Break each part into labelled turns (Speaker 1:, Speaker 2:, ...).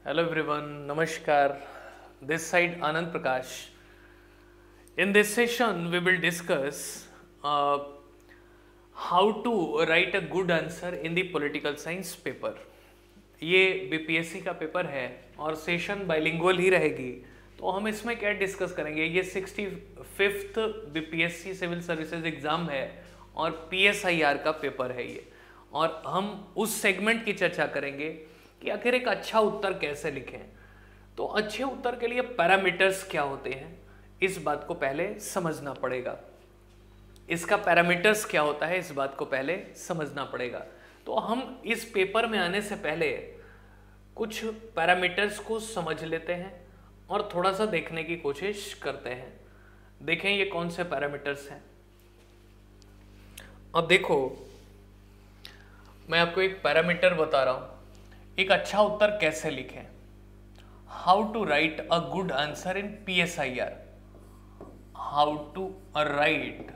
Speaker 1: Hello everyone, Namaskar. This side Anand Prakash. In this session, we will discuss how to write a good answer in the political science paper. ये BPSC का paper है और session bilingual ही रहेगी, तो हम इसमें क्या discuss करेंगे। ये 65th BPSC civil services exam है और पीएसआईआर का पेपर है ये, और हम उस सेगमेंट की चर्चा करेंगे कि आखिर एक अच्छा उत्तर कैसे लिखें। तो अच्छे उत्तर के लिए पैरामीटर्स क्या होते हैं, इस बात को पहले समझना पड़ेगा। इसका पैरामीटर्स क्या होता है, इस बात को पहले समझना पड़ेगा। तो हम इस पेपर में आने से पहले कुछ पैरामीटर्स को समझ लेते हैं और थोड़ा सा देखने की कोशिश करते हैं। देखें ये कौन से पैरामीटर्स हैं। अब देखो, मैं आपको एक पैरामीटर बता रहा हूं, एक अच्छा उत्तर कैसे लिखें। How to write a good answer in PSIR. How to write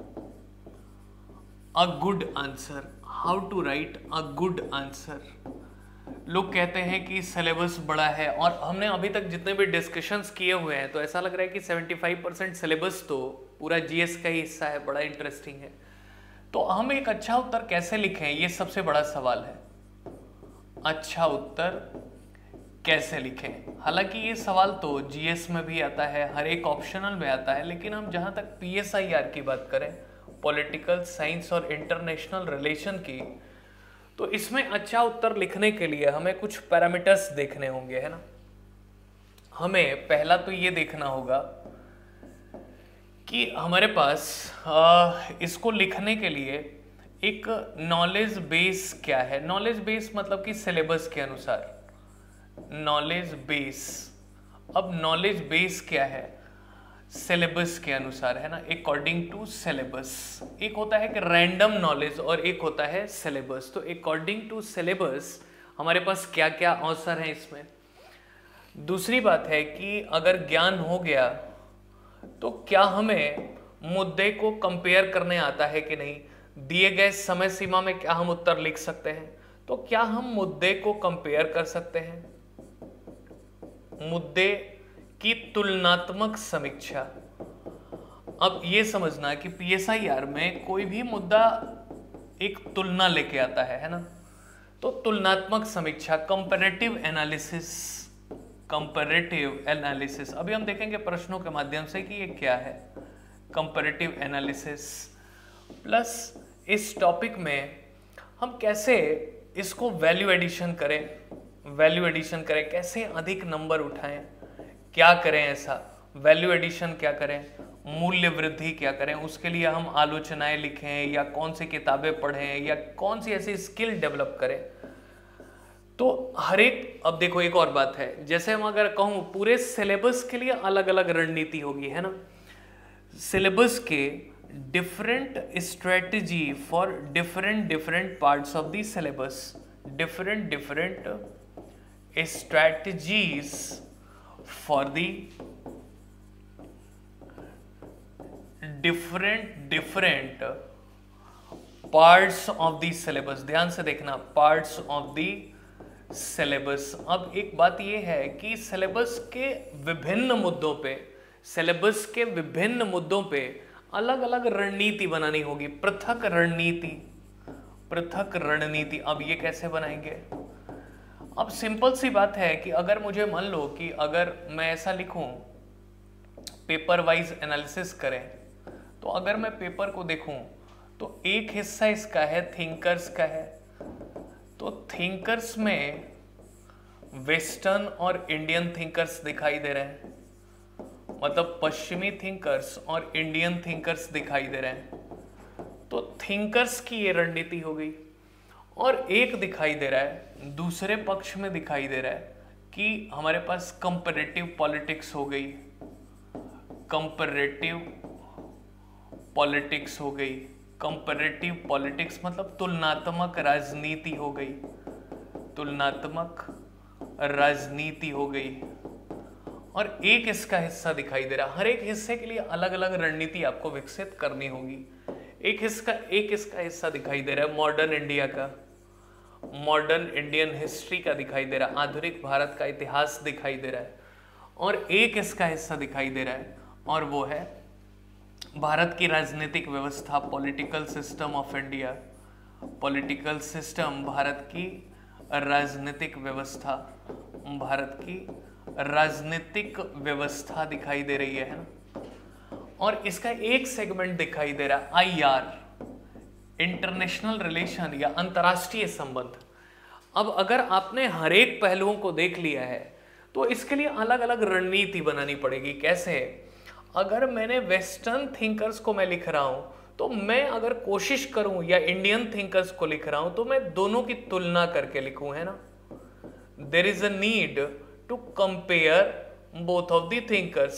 Speaker 1: a good answer. How to write a good answer. लोग कहते हैं कि सिलेबस बड़ा है, और हमने अभी तक जितने भी डिस्कशंस किए हुए हैं तो ऐसा लग रहा है कि 75% सिलेबस तो पूरा जीएस का ही हिस्सा है, बड़ा इंटरेस्टिंग है। तो हम एक अच्छा उत्तर कैसे लिखें, ये सबसे बड़ा सवाल है। अच्छा उत्तर कैसे लिखें। हालांकि ये सवाल तो जीएस में भी आता है, हर एक ऑप्शनल में आता है, लेकिन हम जहां तक पीएसआईआर की बात करें, पॉलिटिकल साइंस और इंटरनेशनल रिलेशन की, तो इसमें अच्छा उत्तर लिखने के लिए हमें कुछ पैरामीटर्स देखने होंगे, है ना। हमें पहला तो ये देखना होगा कि हमारे पास इसको लिखने के लिए एक नॉलेज बेस क्या है। नॉलेज बेस मतलब कि सिलेबस के अनुसार नॉलेज बेस। अब नॉलेज बेस क्या है, सिलेबस के अनुसार, है ना, अकॉर्डिंग टू सिलेबस। एक होता है कि रैंडम नॉलेज और एक होता है सिलेबस। तो अकॉर्डिंग टू सिलेबस हमारे पास क्या क्या अवसर हैं इसमें। दूसरी बात है कि अगर ज्ञान हो गया तो क्या हमें मुद्दे को कंपेयर करने आता है कि नहीं, दिए गए समय सीमा में क्या हम उत्तर लिख सकते हैं। तो क्या हम मुद्दे को कंपेयर कर सकते हैं, मुद्दे की तुलनात्मक समीक्षा। अब ये समझना कि पीएसआईआर में कोई भी मुद्दा एक तुलना लेके आता है ना। तो तुलनात्मक समीक्षा, कंपैरेटिव एनालिसिस। कंपैरेटिव एनालिसिस अभी हम देखेंगे प्रश्नों के माध्यम से कि ये क्या है। कंपैरेटिव एनालिसिस प्लस इस टॉपिक में हम कैसे इसको वैल्यू एडिशन करें, कैसे अधिक नंबर उठाएं, क्या करें ऐसा, वैल्यू एडिशन क्या करें, मूल्य वृद्धि क्या करें, उसके लिए हम आलोचनाएं लिखें या कौन सी किताबें पढ़ें या कौन सी ऐसी स्किल डेवलप करें। तो हर एक, अब देखो एक और बात है, जैसे हम अगर कहूं पूरे सिलेबस के लिए अलग अलग रणनीति होगी, है ना। सिलेबस के different strategy for different parts of the syllabus, different strategies for the different parts of the syllabus. ध्यान से देखना, पार्ट्स ऑफ द सिलेबस। अब एक बात यह है कि सिलेबस के विभिन्न मुद्दों पे अलग अलग रणनीति बनानी होगी, पृथक रणनीति। अब ये कैसे बनाएंगे। अब सिंपल सी बात है कि अगर मुझे मान लो कि अगर मैं ऐसा लिखूं, पेपर वाइज एनालिसिस करें, तो अगर मैं पेपर को देखूं तो एक हिस्सा इसका है थिंकर्स का है। तो थिंकर्स में वेस्टर्न और इंडियन थिंकर्स दिखाई दे रहे हैं, मतलब पश्चिमी थिंकर्स और इंडियन थिंकर्स दिखाई दे रहे हैं। तो थिंकर्स की ये रणनीति हो गई। और एक दिखाई दे रहा है, दूसरे पक्ष में दिखाई दे रहा है कि हमारे पास कंपैरेटिव पॉलिटिक्स हो गई। कंपैरेटिव पॉलिटिक्स हो गई। कंपैरेटिव पॉलिटिक्स मतलब तुलनात्मक राजनीति हो गई, तुलनात्मक राजनीति हो गई। और एक इसका हिस्सा दिखाई दे रहा। हर एक हिस्से के लिए अलग अलग रणनीति आपको विकसित करनी होगी। एक इसका हिस्सा दिखाई दे रहा है मॉडर्न इंडिया का। मॉडर्न इंडियन हिस्ट्री का दिखाई दे रहा है, आधुनिक भारत का इतिहास दिखाई दे रहा है, और एक इसका हिस्सा दिखाई दे रहा है और वो है भारत की राजनीतिक व्यवस्था, political system of India. Political system, Bharat की राजनीतिक व्यवस्था, भारत की राजनीतिक व्यवस्था दिखाई दे रही है ना। और इसका एक सेगमेंट दिखाई दे रहा है आईआर, इंटरनेशनल रिलेशन या अंतर्राष्ट्रीय संबंध। अब अगर आपने हर एक पहलुओं को देख लिया है तो इसके लिए अलग अलग रणनीति बनानी पड़ेगी। कैसे? अगर मैंने वेस्टर्न थिंकर्स को मैं लिख रहा हूं तो मैं अगर कोशिश करूं, या इंडियन थिंकर्स को लिख रहा हूं तो मैं दोनों की तुलना करके लिखूं, है ना। There is a need to compare both of the thinkers.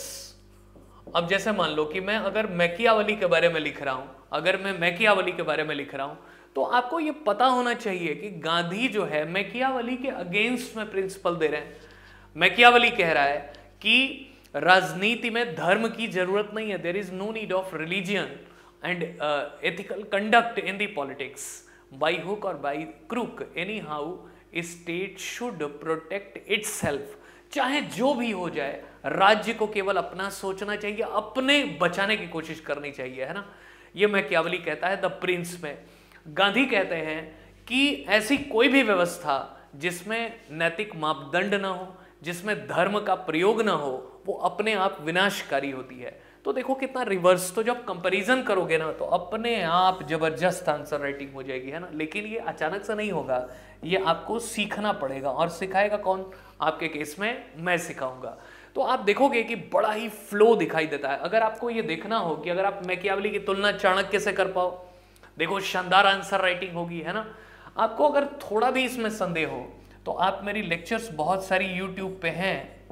Speaker 1: अब जैसे मान लो कि मैं अगर मैकियावेली के बारे में लिख रहा हूं, अगर मैं मैकियावेली के बारे में लिख रहा हूं तो आपको यह पता होना चाहिए कि गांधी जो है मैकियावेली के अगेंस्ट में प्रिंसिपल दे रहे हैं। मैकियावेली कह रहा है कि राजनीति में धर्म की जरूरत नहीं है, there is no need of religion and ethical conduct in the politics, by hook और by crook anyhow state should protect itself. चाहे जो भी हो जाए, राज्य को केवल अपना सोचना चाहिए, अपने बचाने की कोशिश करनी चाहिए, है ना। ये मैकियावेली कहता है द प्रिंस में। गांधी कहते हैं कि ऐसी कोई भी व्यवस्था जिसमें नैतिक मापदंड ना हो, जिसमें धर्म का प्रयोग ना हो, वो अपने आप विनाशकारी होती है। तो देखो कितना रिवर्स। तो जब कंपैरिजन करोगे ना तो अपने आप जबरदस्त आंसर राइटिंग हो जाएगी, है ना। लेकिन ये अचानक से नहीं होगा, ये आपको सीखना पड़ेगा। और सिखाएगा कौन? आपके केस में मैं सिखाऊंगा। तो आप देखोगे कि बड़ा ही फ्लो दिखाई देता है। अगर आपको ये देखना हो कि अगर आप मैकियावेली की तुलना चाणक्य से कर पाओ, देखो शानदार आंसर राइटिंग होगी, है ना। आपको अगर थोड़ा भी इसमें संदेह हो तो आप मेरी लेक्चर्स बहुत सारी यूट्यूब पे हैं,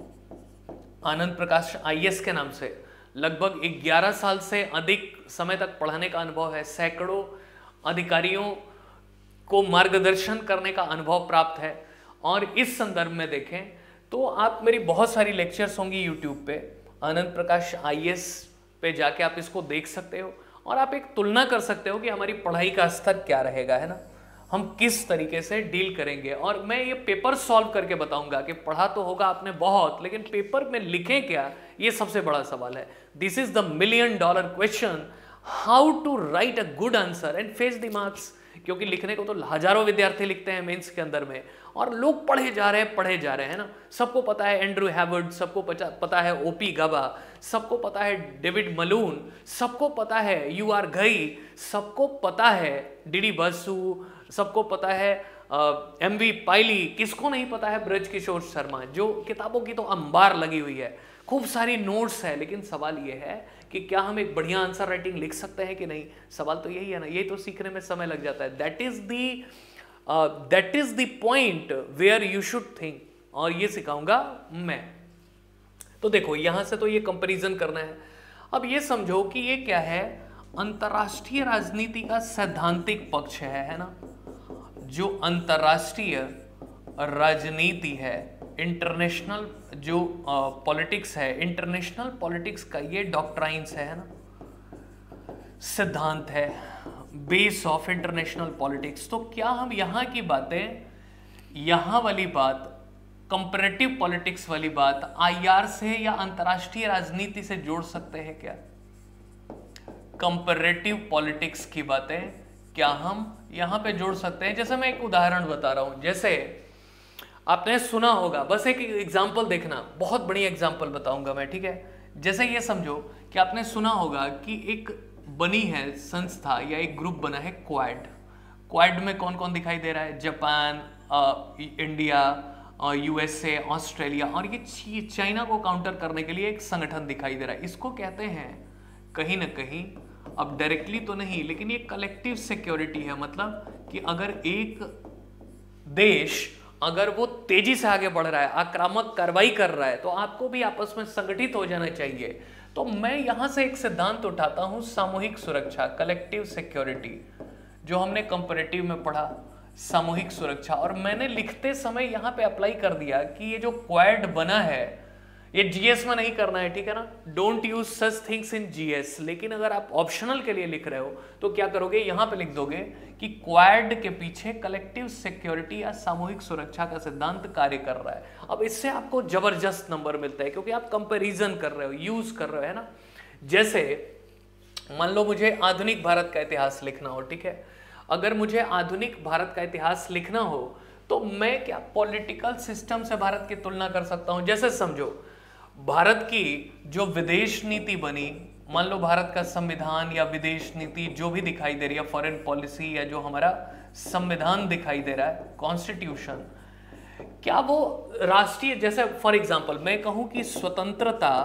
Speaker 1: आनंद प्रकाश आईएएस के नाम से। लगभग 11 साल से अधिक समय तक पढ़ाने का अनुभव है, सैकड़ों अधिकारियों को मार्गदर्शन करने का अनुभव प्राप्त है। और इस संदर्भ में देखें तो आप मेरी बहुत सारी लेक्चर्स होंगी यूट्यूब पे, आनंद प्रकाश आईएएस पे जाके आप इसको देख सकते हो और आप एक तुलना कर सकते हो कि हमारी पढ़ाई का स्तर क्या रहेगा, है ना, हम किस तरीके से डील करेंगे। और मैं ये पेपर सॉल्व करके बताऊंगा कि पढ़ा तो होगा आपने बहुत, लेकिन पेपर में लिखें क्या, ये सबसे बड़ा सवाल है। This is the $1 million question, how to write a good answer and face the marks. क्योंकि लिखने को तो हजारों विद्यार्थी लिखते हैं मेंस के अंदर में, और लोग पढ़े जा रहे हैं ना। सबको पता है एंड्रू हैवर्ड, सबको पता है ओपी गबा, सबको पता है डेविड मलून, सबको पता है यूआर घई, सबको पता है डीडी बसु, सबको पता है एमवी पाइली। किसको नहीं पता है ब्रज किशोर शर्मा, जो किताबों की तो अंबार लगी हुई है, खूब सारी नोट्स है। लेकिन सवाल ये है कि क्या हम एक बढ़िया आंसर राइटिंग लिख सकते हैं कि नहीं। सवाल तो यही है ना, यही तो सीखने में समय लग जाता है। That is the point where you should think, और ये सिखाऊंगा मैं। तो देखो यहां से तो ये कंपैरिजन करना है। अब ये समझो कि ये क्या है, अंतरराष्ट्रीय राजनीति का सैद्धांतिक पक्ष है ना। जो अंतरराष्ट्रीय राजनीति है, इंटरनेशनल जो पॉलिटिक्स है, इंटरनेशनल पॉलिटिक्स का ये डॉक्ट्राइन्स है ना, सिद्धांत है, बेस ऑफ इंटरनेशनल पॉलिटिक्स। तो क्या हम यहाँ की बातें, यहाँ वाली बात, कंपैरेटिव पॉलिटिक्स वाली बात आईआर से या अंतरराष्ट्रीय राजनीति से जोड़ सकते हैं क्या? कंपैरेटिव पॉलिटिक्स की बातें क्या हम यहां पे जोड़ सकते हैं? जैसे मैं एक उदाहरण बता रहा हूं, जैसे आपने सुना होगा, बस एक एग्जांपल देखना, बहुत बड़ी एग्जांपल बताऊंगा मैं, ठीक है। जैसे ये समझो कि आपने सुना होगा कि एक बनी है संस्था या एक ग्रुप बना है क्वाड। क्वाड में कौन कौन दिखाई दे रहा है? जापान, इंडिया, यूएसए, ऑस्ट्रेलिया, और ये चाइना को काउंटर करने के लिए एक संगठन दिखाई दे रहा है। इसको कहते हैं कहीं ना कहीं, अब डायरेक्टली तो नहीं, लेकिन ये कलेक्टिव सिक्योरिटी है। मतलब कि अगर एक देश अगर वो तेजी से आगे बढ़ रहा है, आक्रामक कार्रवाई कर रहा है, तो आपको भी आपस में संगठित हो जाना चाहिए। तो मैं यहां से एक सिद्धांत उठाता हूं, सामूहिक सुरक्षा, कलेक्टिव सिक्योरिटी, जो हमने कंपैरेटिव में पढ़ा, सामूहिक सुरक्षा। और मैंने लिखते समय यहां पे अप्लाई कर दिया कि ये जो क्वाड बना है, ये जीएस में नहीं करना है, ठीक है ना, don't use such things in GS. लेकिन अगर आप ऑप्शनल के लिए लिख रहे हो तो क्या करोगे, यहां पे लिख दोगे कि क्वाड के पीछे कलेक्टिव सिक्योरिटी या सामूहिक सुरक्षा का सिद्धांत कार्य कर रहा है। अब इससे आपको जबरदस्त नंबर मिलता है क्योंकि आप कंपैरिजन कर रहे हो, यूज कर रहे हो, है ना। जैसे मान लो मुझे आधुनिक भारत का इतिहास लिखना हो, ठीक है, अगर मुझे आधुनिक भारत का इतिहास लिखना हो तो मैं क्या पॉलिटिकल सिस्टम से भारत की तुलना कर सकता हूं। जैसे समझो भारत की जो विदेश नीति बनी, मान लो भारत का संविधान या विदेश नीति जो भी दिखाई दे रही है, फॉरेन पॉलिसी या जो हमारा संविधान दिखाई दे रहा है, कॉन्स्टिट्यूशन, क्या वो राष्ट्रीय, जैसे फॉर एग्जांपल मैं कहूं कि स्वतंत्रता,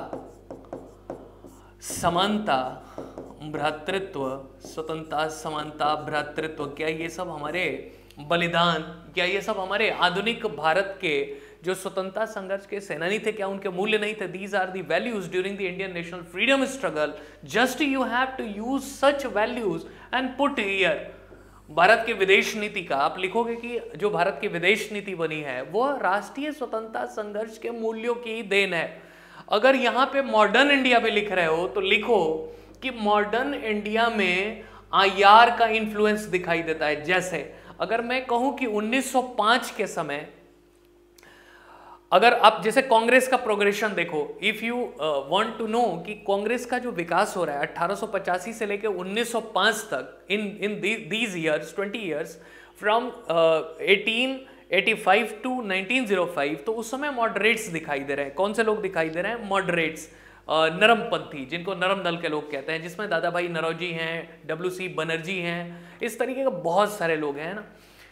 Speaker 1: समानता, भ्रातृत्व, स्वतंत्रता, समानता, भ्रातृत्व, क्या ये सब हमारे बलिदान, क्या ये सब हमारे आधुनिक भारत के जो स्वतंत्रता संघर्ष के सेनानी थे, क्या उनके मूल्य नहीं थे? These are the values during the Indian national freedom struggle, just you have to use such values and put here. Bharat की विदेश नीति का आप लिखोगे कि जो भारत की विदेश नीति बनी है वो राष्ट्रीय स्वतंत्रता संघर्ष के मूल्यों की देन है। अगर यहाँ पे मॉडर्न इंडिया पे लिख रहे हो तो लिखो कि मॉडर्न इंडिया में आईआर का इंफ्लुएंस दिखाई देता है। जैसे अगर मैं कहूं कि 1905 के समय, अगर आप जैसे कांग्रेस का प्रोग्रेशन देखो, if you want to know कि कांग्रेस का जो विकास हो रहा है 1885 से लेकर 1905 तक, in these years 20 years from 1885 to 1905, तो उस समय मॉडरेट्स दिखाई दे रहे हैं। कौन से लोग दिखाई दे रहे हैं? मॉडरेट्स, नरमपंथी, जिनको नरम दल के लोग कहते हैं, जिसमें दादा भाई नौरोजी हैं, डब्ल्यू.सी. बनर्जी हैं, इस तरीके के बहुत सारे लोग हैं ना।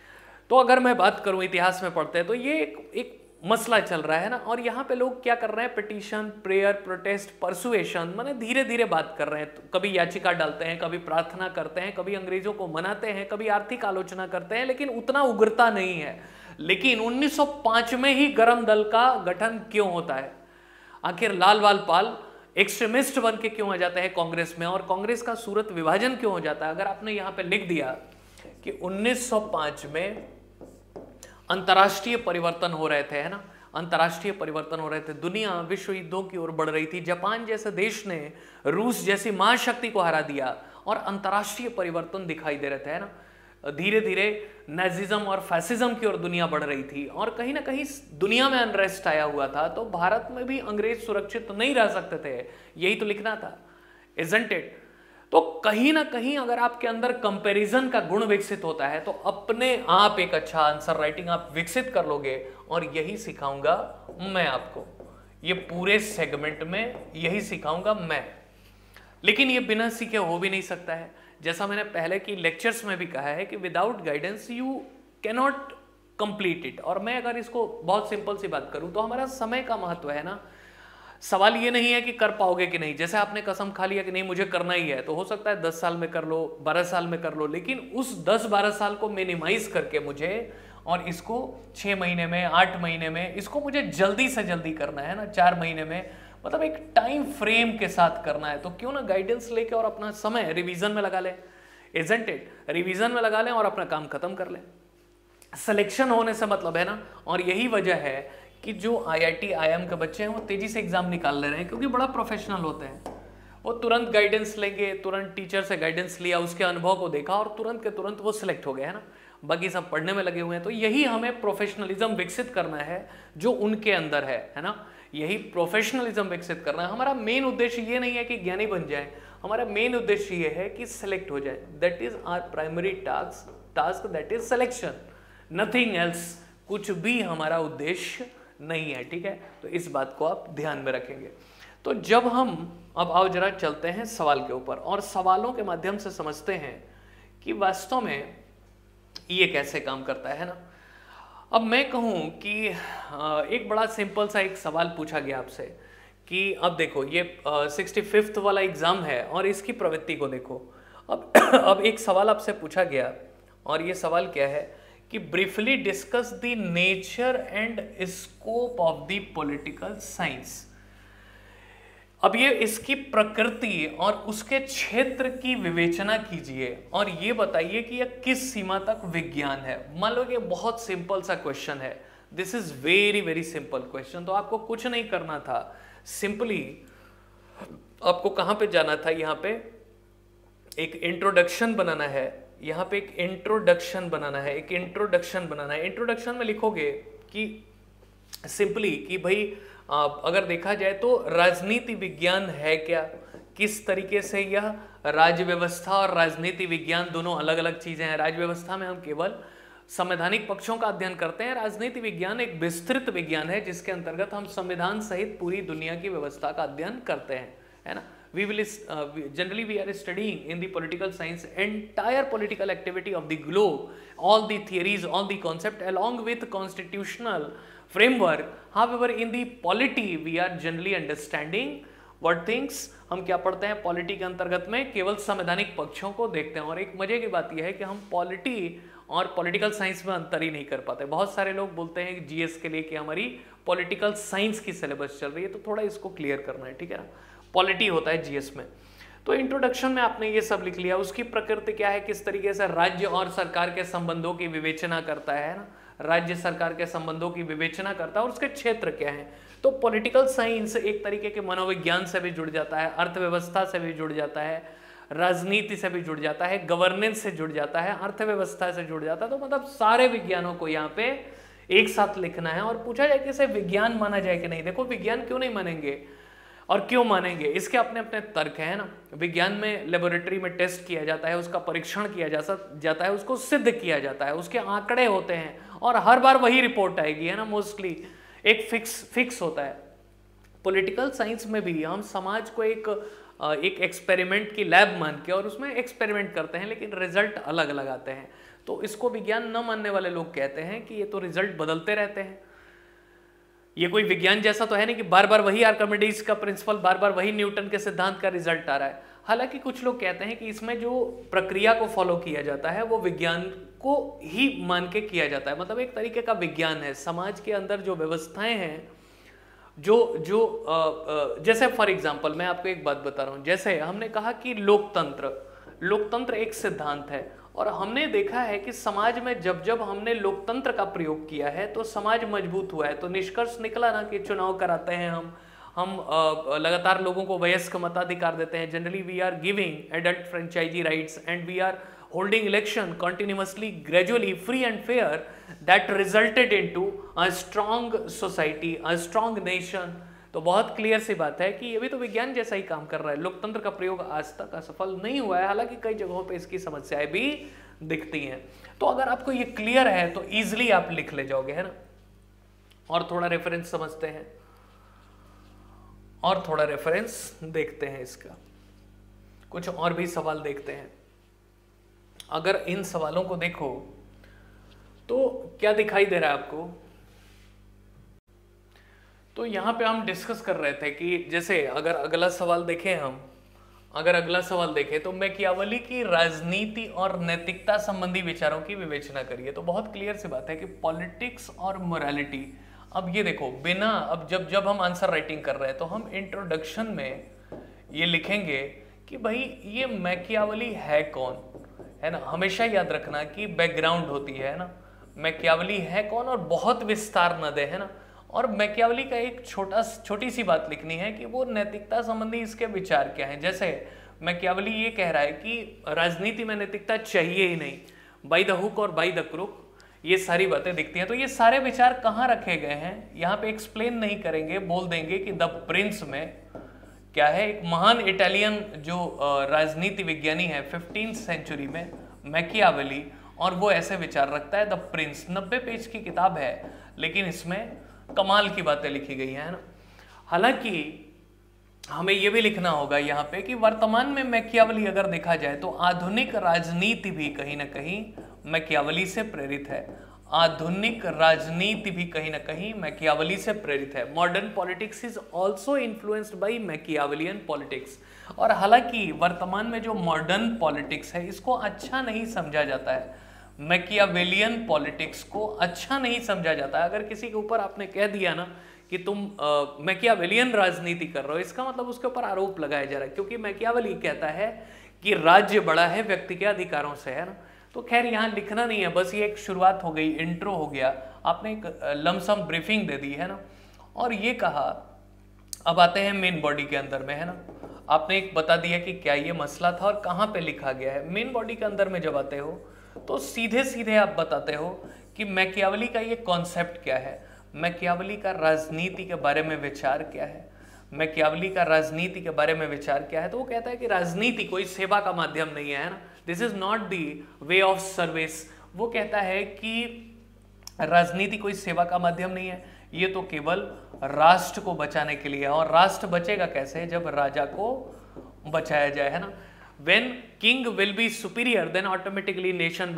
Speaker 1: तो अगर मैं बात करूं इतिहास में पढ़ते हैं तो ये एक मसला चल रहा है ना, और यहाँ पे लोग क्या कर रहे हैं? पिटीशन, प्रेयर, प्रोटेस्ट, परसुएशन, माने धीरे धीरे बात कर रहे हैं। तो कभी याचिका डालते हैं, कभी प्रार्थना करते हैं, कभी अंग्रेजों को मनाते हैं, कभी आर्थिक आलोचना करते हैं, लेकिन उतना उग्रता नहीं है। लेकिन 1905 में ही गरम दल का गठन क्यों होता है? आखिर लाल बाल पाल एक्सट्रीमिस्ट बन के क्यों आ जाते हैं कांग्रेस में, और कांग्रेस का सूरत विभाजन क्यों हो जाता है? अगर आपने यहाँ पे लिख दिया कि 1905 में अंतर्राष्ट्रीय परिवर्तन हो रहे थे, है ना, अंतर्राष्ट्रीय परिवर्तन हो रहे थे, दुनिया विश्व युद्धों की ओर बढ़ रही थी, जापान जैसे देश ने रूस जैसी महाशक्ति को हरा दिया और अंतर्राष्ट्रीय परिवर्तन दिखाई दे रहे थे, है ना, धीरे धीरे नाजिज्म और फैसिज्म की ओर दुनिया बढ़ रही थी, और कहीं ना कहीं दुनिया में अनरेस्ट आया हुआ था, तो भारत में भी अंग्रेज सुरक्षित नहीं रह सकते थे, यही तो लिखना था, इजंट इट? तो कहीं ना कहीं अगर आपके अंदर कंपैरिजन का गुण विकसित होता है तो अपने आप एक अच्छा आंसर राइटिंग आप विकसित कर लोगे, और यही सिखाऊंगा मैं आपको, ये पूरे सेगमेंट में यही सिखाऊंगा मैं। लेकिन ये बिना सीखे हो भी नहीं सकता है। जैसा मैंने पहले की लेक्चर्स में भी कहा है कि without guidance you cannot complete it. और मैं अगर इसको बहुत सिंपल सी बात करूं तो हमारा समय का महत्व है ना। सवाल ये नहीं है कि कर पाओगे कि नहीं, जैसे आपने कसम खा लिया कि नहीं मुझे करना ही है, तो हो सकता है 10 साल में कर लो, 12 साल में कर लो, लेकिन उस 10-12 साल को मिनिमाइज करके मुझे, और इसको 6 महीने में, 8 महीने में, इसको मुझे जल्दी से जल्दी करना है ना, 4 महीने में, मतलब एक टाइम फ्रेम के साथ करना है। तो क्यों ना गाइडेंस लेके और अपना समय रिवीजन में लगा लें, इजंट इट? रिवीजन में लगा लें और अपना काम खत्म कर लें। सिलेक्शन होने से मतलब है ना, और यही वजह है कि जो IIT IIM के बच्चे हैं वो तेजी से एग्जाम निकाल ले रहे हैं, क्योंकि बड़ा प्रोफेशनल होते हैं। वो तुरंत गाइडेंस लेंगे, तुरंत टीचर से गाइडेंस लिया, उसके अनुभव को देखा और तुरंत के तुरंत वो सिलेक्ट हो गए, है ना। बाकी सब पढ़ने में लगे हुए हैं। तो यही हमें प्रोफेशनलिज्म विकसित करना है जो उनके अंदर है ना, यही प्रोफेशनलिज्म विकसित करना है। हमारा मेन उद्देश्य ये नहीं है कि ज्ञानी बन जाए, हमारा मेन उद्देश्य ये है कि सिलेक्ट हो जाए। That is our primary task, that is selection, nothing else. कुछ भी हमारा उद्देश्य नहीं है, ठीक है। तो इस बात को आप ध्यान में रखेंगे। तो जब हम अब आओ जरा चलते हैं सवाल के ऊपर, और सवालों के माध्यम से समझते हैं कि वास्तव में ये कैसे काम करता है ना। अब मैं कहूं कि एक बड़ा सिंपल सा एक सवाल पूछा गया आपसे कि अब देखो ये 65th वाला एग्जाम है और इसकी प्रवृत्ति को देखो। अब एक सवाल आपसे पूछा गया, और ये सवाल क्या है कि briefly discuss the nature and scope of the political science. अब ये इसकी प्रकृति और उसके क्षेत्र की विवेचना कीजिए और ये बताइए कि यह किस सीमा तक विज्ञान है। मान लो कि बहुत सिंपल सा क्वेश्चन है, this is very very simple question. तो आपको कुछ नहीं करना था, सिंपली आपको कहां पे जाना था, यहाँ पे एक इंट्रोडक्शन बनाना है, यहाँ पे एक इंट्रोडक्शन बनाना है, एक इंट्रोडक्शन बनाना है। इंट्रोडक्शन में लिखोगे कि सिंपली कि भाई अगर देखा जाए तो राजनीति विज्ञान है क्या, किस तरीके से यह राज्य व्यवस्था और राजनीति विज्ञान दोनों अलग अलग चीजें हैं। राज्य व्यवस्था में हम केवल संवैधानिक पक्षों का अध्ययन करते हैं, राजनीति विज्ञान एक विस्तृत विज्ञान है जिसके अंतर्गत हम संविधान सहित पूरी दुनिया की व्यवस्था का अध्ययन करते हैं, है ना। Generally we are studying in the political science entire political activity of the globe, all the theories, all the concept along with constitutional framework. However, in the polity we are generally understanding what things, हम क्या पढ़ते हैं polity के अंतर्गत में, केवल संवैधानिक पक्षों को देखते हैं। और एक मजे की बात यह है कि हम पॉलिटी और पॉलिटिकल साइंस में अंतर ही नहीं कर पाते। बहुत सारे लोग बोलते हैं जीएस के लिए कि हमारी पॉलिटिकल साइंस की सिलेबस चल रही है, तो थोड़ा इसको क्लियर करना है, ठीक है ना। पॉलिटी होता है जीएस में। तो इंट्रोडक्शन में आपने ये सब लिख लिया, उसकी प्रकृति क्या है, किस तरीके से राज्य और सरकार के संबंधों की विवेचना करता है ना, राज्य सरकार के संबंधों की विवेचना करता है और उसके क्षेत्र क्या है। तो पॉलिटिकल साइंस एक तरीके के मनोविज्ञान से भी जुड़ जाता है, अर्थव्यवस्था से भी जुड़ जाता है, राजनीति से भी जुड़ जाता है, गवर्नेंस से जुड़ जाता है, अर्थव्यवस्था से जुड़ जाता है। तो मतलब सारे विज्ञानों को यहाँ पे एक साथ लिखना है। और पूछा जाए कि इसे विज्ञान माना जाए कि नहीं, देखो विज्ञान क्यों नहीं मानेंगे और क्यों मानेंगे, इसके अपने अपने तर्क है ना। विज्ञान में लेबोरेटरी में टेस्ट किया जाता है, उसका परीक्षण किया जाता है, उसको सिद्ध किया जाता है, उसके आंकड़े होते हैं और हर बार वही रिपोर्ट आएगी, है ना। मोस्टली एक फिक्स होता है। पॉलिटिकल साइंस में भी हम समाज को एक एक्सपेरिमेंट की लैब मान के और उसमें एक्सपेरिमेंट करते हैं, लेकिन रिजल्ट अलग अलग आते हैं। तो इसको विज्ञान न मानने वाले लोग कहते हैं कि ये तो रिजल्ट बदलते रहते हैं, ये कोई विज्ञान जैसा तो है नहीं कि बार बार वही आर्किमिडीज का प्रिंसिपल, बार बार वही न्यूटन के सिद्धांत का रिजल्ट आ रहा है। हालांकि कुछ लोग कहते हैं कि इसमें जो प्रक्रिया को फॉलो किया जाता है वो विज्ञान को ही मान के किया जाता है, मतलब एक तरीके का विज्ञान है। समाज के अंदर जो व्यवस्थाएं हैं, जैसे फॉर एग्जाम्पल मैं आपको एक बात बता रहा हूं, जैसे हमने कहा कि लोकतंत्र एक सिद्धांत है और हमने देखा है कि समाज में जब हमने लोकतंत्र का प्रयोग किया है तो समाज मजबूत हुआ है। तो निष्कर्ष निकला ना कि चुनाव कराते हैं हम लगातार लोगों को वयस्क मताधिकार देते हैं, generally we are giving adult franchise rights and we are holding election continuously, gradually, free and fair, that resulted into a strong society, a strong nation। तो बहुत क्लियर सी बात है कि ये भी तो विज्ञान जैसा ही काम कर रहा है। लोकतंत्र का प्रयोग आज तक असफल नहीं हुआ है, हालांकि कई जगहों पे इसकी समस्याएं भी दिखती हैं। तो अगर आपको ये क्लियर है तो इजिली आप लिख ले जाओगे, है ना। और थोड़ा रेफरेंस समझते हैं और थोड़ा रेफरेंस देखते हैं, इसका कुछ और भी सवाल देखते हैं। अगर इन सवालों को देखो तो क्या दिखाई दे रहा है आपको, तो यहां पे हम डिस्कस कर रहे थे कि जैसे अगर अगला सवाल देखें तो मैकियावेली की राजनीति और नैतिकता संबंधी विचारों की विवेचना करिए। तो बहुत क्लियर सी बात है कि पॉलिटिक्स और मोरालिटी, अब ये देखो बिना, अब जब हम आंसर राइटिंग कर रहे हैं तो हम इंट्रोडक्शन में ये लिखेंगे कि भाई ये मैकियावेली है कौन, है ना। हमेशा याद रखना कि बैकग्राउंड होती है ना, मैकियावेली है कौन और बहुत विस्तार न दे, है ना। और मैकियावेली का एक छोटी सी बात लिखनी है कि वो नैतिकता संबंधी इसके विचार क्या हैं। जैसे मैकियावेली ये कह रहा है कि राजनीति में नैतिकता चाहिए ही नहीं, बाय द हुक और बाय द क्रुक, ये सारी बातें दिखती हैं। तो ये सारे विचार कहाँ रखे गए हैं यहाँ पे एक्सप्लेन नहीं करेंगे, बोल देंगे कि द प्रिंस में क्या है, एक महान इटालियन जो राजनीति विज्ञानी है 15th सेंचुरी में, मैकियावेली, और वो ऐसे विचार रखता है। द प्रिंस 90 पेज की किताब है, लेकिन इसमें कमाल की बातें लिखी गई हैं ना। हालांकि हमें यह भी लिखना होगा यहाँ पे कि वर्तमान में मैकियावेली अगर देखा जाए तो आधुनिक राजनीति भी कहीं ना कहीं मैकियावेली से प्रेरित है। आधुनिक राजनीति भी कहीं ना कहीं मैकियावेली से प्रेरित है। Modern politics is also influenced by Machiavellian politics. और हालांकि वर्तमान में जो मॉडर्न पॉलिटिक्स है इसको अच्छा नहीं समझा जाता है, मैकियावेलियन पॉलिटिक्स को अच्छा नहीं समझा जाता है। अगर किसी के ऊपर आपने कह दिया ना कि तुम मैकियावेलियन राजनीति कर रहे हो, इसका मतलब उसके ऊपर आरोप लगाया जा रहा है, क्योंकि मैकियावेली कहता है कि राज्य बड़ा है व्यक्ति के अधिकारों से, है ना। तो खैर यहाँ लिखना नहीं है, बस ये एक शुरुआत हो गई, इंट्रो हो गया, आपने एक लमसम ब्रीफिंग दे दी है ना, और ये कहा। अब आते हैं मेन बॉडी के अंदर में, है ना। आपने एक बता दिया कि क्या ये मसला था और कहाँ पे लिखा गया है। मेन बॉडी के अंदर में जब आते हो तो सीधे सीधे आप बताते हो कि मैकियावेली का ये कॉन्सेप्ट क्या है, मैकियावेली का राजनीति के बारे में विचार क्या है, मैकियावेली का राजनीति के बारे में विचार क्या है। तो वो कहता है कि राजनीति कोई सेवा का माध्यम नहीं है ना, this is not the way of service. वो कहता है कि राजनीति कोई सेवा का माध्यम नहीं है, ये तो केवल राष्ट्र को बचाने के लिए है। और राष्ट्र बचेगा कैसे, जब राजा को बचाया जाए, है ना। When king will be superior then automatically nation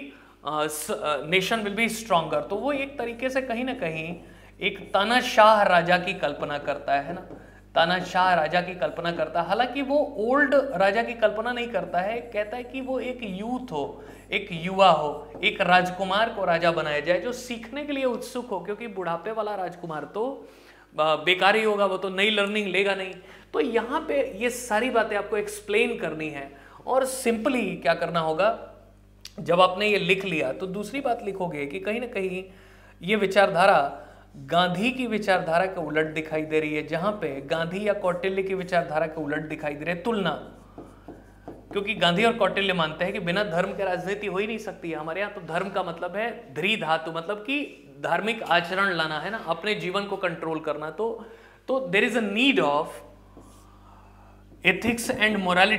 Speaker 1: will be stronger. तो वो एक तरीके से कहीं ना कहीं एक तानाशाह राजा की कल्पना करता है ना, तानाशाह राजा की कल्पना करता है। हालांकि वो ओल्ड राजा की कल्पना नहीं करता है, कहता है कि वो एक यूथ हो, एक युवा हो, एक राजकुमार को राजा बनाया जाए जो सीखने के लिए उत्सुक हो, क्योंकि बुढ़ापे वाला राजकुमार तो बेकार ही होगा, वो तो नई लर्निंग लेगा नहीं। तो यहाँ पे ये सारी बातें आपको एक्सप्लेन करनी है, और सिंपली क्या करना होगा, जब आपने ये लिख लिया तो दूसरी बात लिखोगे कि कहीं ना कहीं ये विचारधारा गांधी की विचारधारा के उलट दिखाई दे रही है, जहां पे गांधी या कौटिल्य की विचारधारा के उलट दिखाई दे रही है। तुलना, क्योंकि गांधी और कौटिल्य मानते हैं कि बिना धर्म के राजनीति हो ही नहीं सकती है। हमारे यहाँ तो धर्म का मतलब है ध्री धातु, मतलब कि धार्मिक आचरण लाना, है ना, अपने जीवन को कंट्रोल करना। तो there is a need of ethics and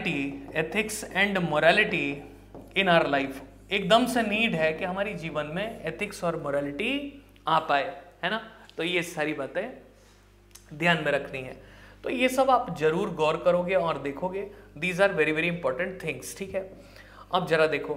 Speaker 1: morality in our life. एकदम से नीड है कि हमारी जीवन में एथिक्स और मोरालिटी आ पाए, है ना। तो ये सारी बातें ध्यान में रखनी है। तो ये सब आप जरूर गौर करोगे और देखोगे, these are very very important things, ठीक है। अब जरा देखो,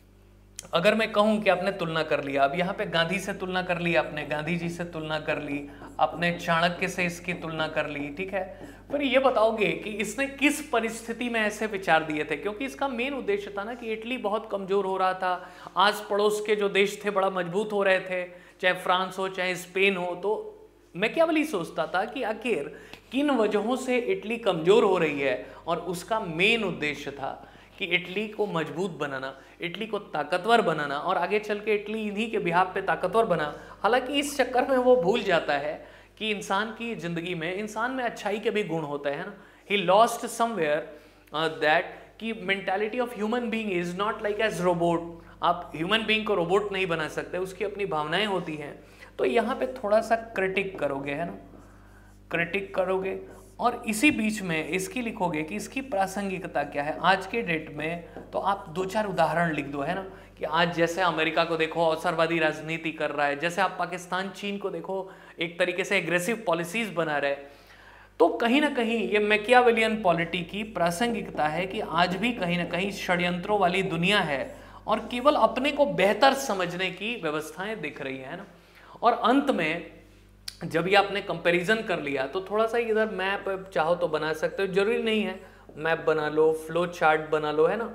Speaker 1: अगर मैं कहूं कि आपने तुलना कर लिया, अब यहाँ पे गांधी से तुलना कर ली आपने, गांधी जी से तुलना कर ली आपने, चाणक्य से इसकी तुलना कर ली, ठीक है। फिर ये बताओगे कि इसने किस परिस्थिति में ऐसे विचार दिए थे, क्योंकि इसका मेन उद्देश्य था ना कि इटली बहुत कमजोर हो रहा था, आस पड़ोस के जो देश थे बड़ा मजबूत हो रहे थे, चाहे फ्रांस हो चाहे स्पेन हो। तो मैकियावेली सोचता था कि आखिर किन वजहों से इटली कमजोर हो रही है, और उसका मेन उद्देश्य था कि इटली को मजबूत बनाना, इटली को ताकतवर बनाना, और आगे चल के इटली इन्हीं के बिहाफ पे ताकतवर बना। हालांकि इस चक्कर में वो भूल जाता है कि इंसान की जिंदगी में, इंसान में अच्छाई के भी गुण होते हैं ना। ही लॉस्ट समवेयर दैट कि mentality of human being is not like as robot. आप ह्यूमन बीइंग को रोबोट नहीं बना सकते, उसकी अपनी भावनाएं होती हैं। तो यहाँ पे थोड़ा सा क्रिटिक करोगे, है ना, क्रिटिक करोगे, और इसी बीच में इसकी लिखोगे कि इसकी प्रासंगिकता क्या है आज के डेट में। तो आप दो चार उदाहरण लिख दो, है ना, कि आज जैसे अमेरिका को देखो अवसरवादी राजनीति कर रहा है, जैसे आप पाकिस्तान चीन को देखो एक तरीके से एग्रेसिव पॉलिसीज बना रहे। तो कहीं ना कहीं ये मैकियावेलियन पॉलिटी की प्रासंगिकता है कि आज भी कहीं ना कहीं षड्यंत्रों वाली दुनिया है, और केवल अपने को बेहतर समझने की व्यवस्थाएं दिख रही है ना। और अंत में जब ये आपने कंपैरिजन कर लिया तो थोड़ा सा इधर मैप चाहो तो बना सकते हो, जरूरी नहीं है मैप बना लो, फ्लो चार्ट बना लो, है ना।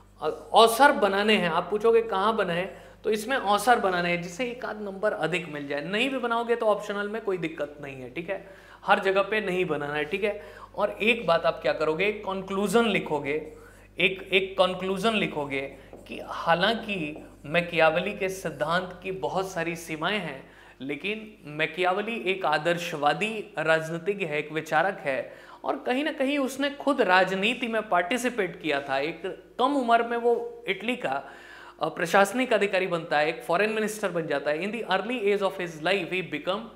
Speaker 1: औसर बनाने हैं, आप पूछोगे कहाँ बनाए, तो इसमें औसर बनाने हैं जिससे एक आध नंबर अधिक मिल जाए। नहीं भी बनाओगे तो ऑप्शनल में कोई दिक्कत नहीं है, ठीक है, हर जगह पे नहीं बनाना है, ठीक है। और एक बात आप क्या करोगे, कंक्लूजन लिखोगे, एक कंक्लूजन लिखोगे कि हालांकि मैकियावेली के सिद्धांत की बहुत सारी सीमाएं हैं, लेकिन मैकियावेली एक आदर्शवादी राजनीतिज्ञ है, एक विचारक है, और कहीं ना कहीं उसने खुद राजनीति में पार्टिसिपेट किया था। एक कम उम्र में वो इटली का प्रशासनिक अधिकारी बनता है, एक फॉरेन मिनिस्टर बन जाता है। In the early age of his life he become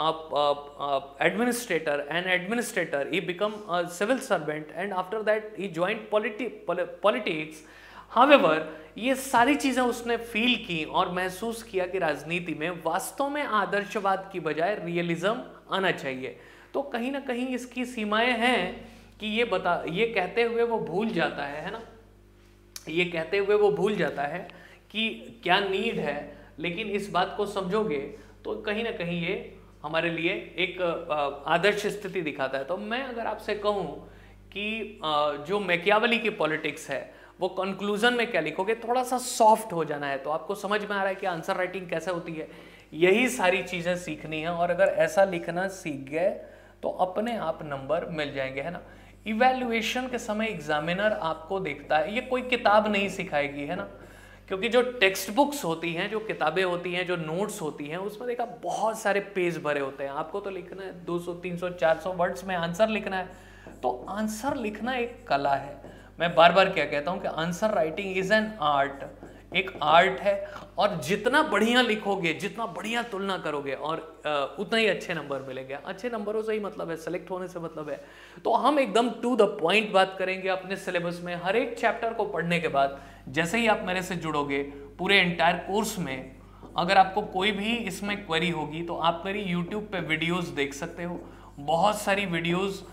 Speaker 1: administrator, he become a civil servant, and after that he joined politics. However, ये सारी चीजें उसने फील की और महसूस किया कि राजनीति में वास्तव में आदर्शवाद की बजाय रियलिज्म आना चाहिए। तो कहीं ना कहीं इसकी सीमाएं हैं कि ये कहते हुए वो भूल जाता है ना, ये कहते हुए वो भूल जाता है कि क्या नीड है। लेकिन इस बात को समझोगे तो कहीं ना कहीं ये हमारे लिए एक आदर्श स्थिति दिखाता है। तो मैं अगर आपसे कहूं कि जो मैकियावेली की पॉलिटिक्स है वो कंक्लूजन में क्या लिखोगे, थोड़ा सा सॉफ्ट हो जाना है, तो आपको समझ में आ रहा है कि आंसर राइटिंग कैसे होती है। यही सारी चीजें सीखनी है, और अगर ऐसा लिखना सीख गए तो अपने आप नंबर मिल जाएंगे, है ना। इवैल्यूएशन के समय एग्जामिनर आपको देखता है, ये कोई किताब नहीं सिखाएगी, है ना, क्योंकि जो टेक्स्ट बुक्स होती हैं, जो किताबें होती हैं, जो नोट्स होती हैं, उसमें देखा बहुत सारे पेज भरे होते हैं। आपको तो लिखना है 200 300 400 वर्ड्स में आंसर लिखना है। तो आंसर लिखना एक कला है। मैं बार बार क्या कहता हूं कि answer writing is an art, एक आर्ट है। और जितना बढ़िया लिखोगे, जितना बढ़िया तुलना करोगे, और उतना ही अच्छे नंबर मिलेंगे। अच्छे नंबरों से ही मतलब है, सेलेक्ट होने से मतलब है। तो हम एकदम टू द पॉइंट बात करेंगे अपने सिलेबस में। हर एक चैप्टर को पढ़ने के बाद जैसे ही आप मेरे से जुड़ोगे, पूरे एंटायर कोर्स में अगर आपको कोई भी इसमें क्वेरी होगी तो आप मेरी यूट्यूब पे वीडियोस देख सकते हो। बहुत सारी वीडियोस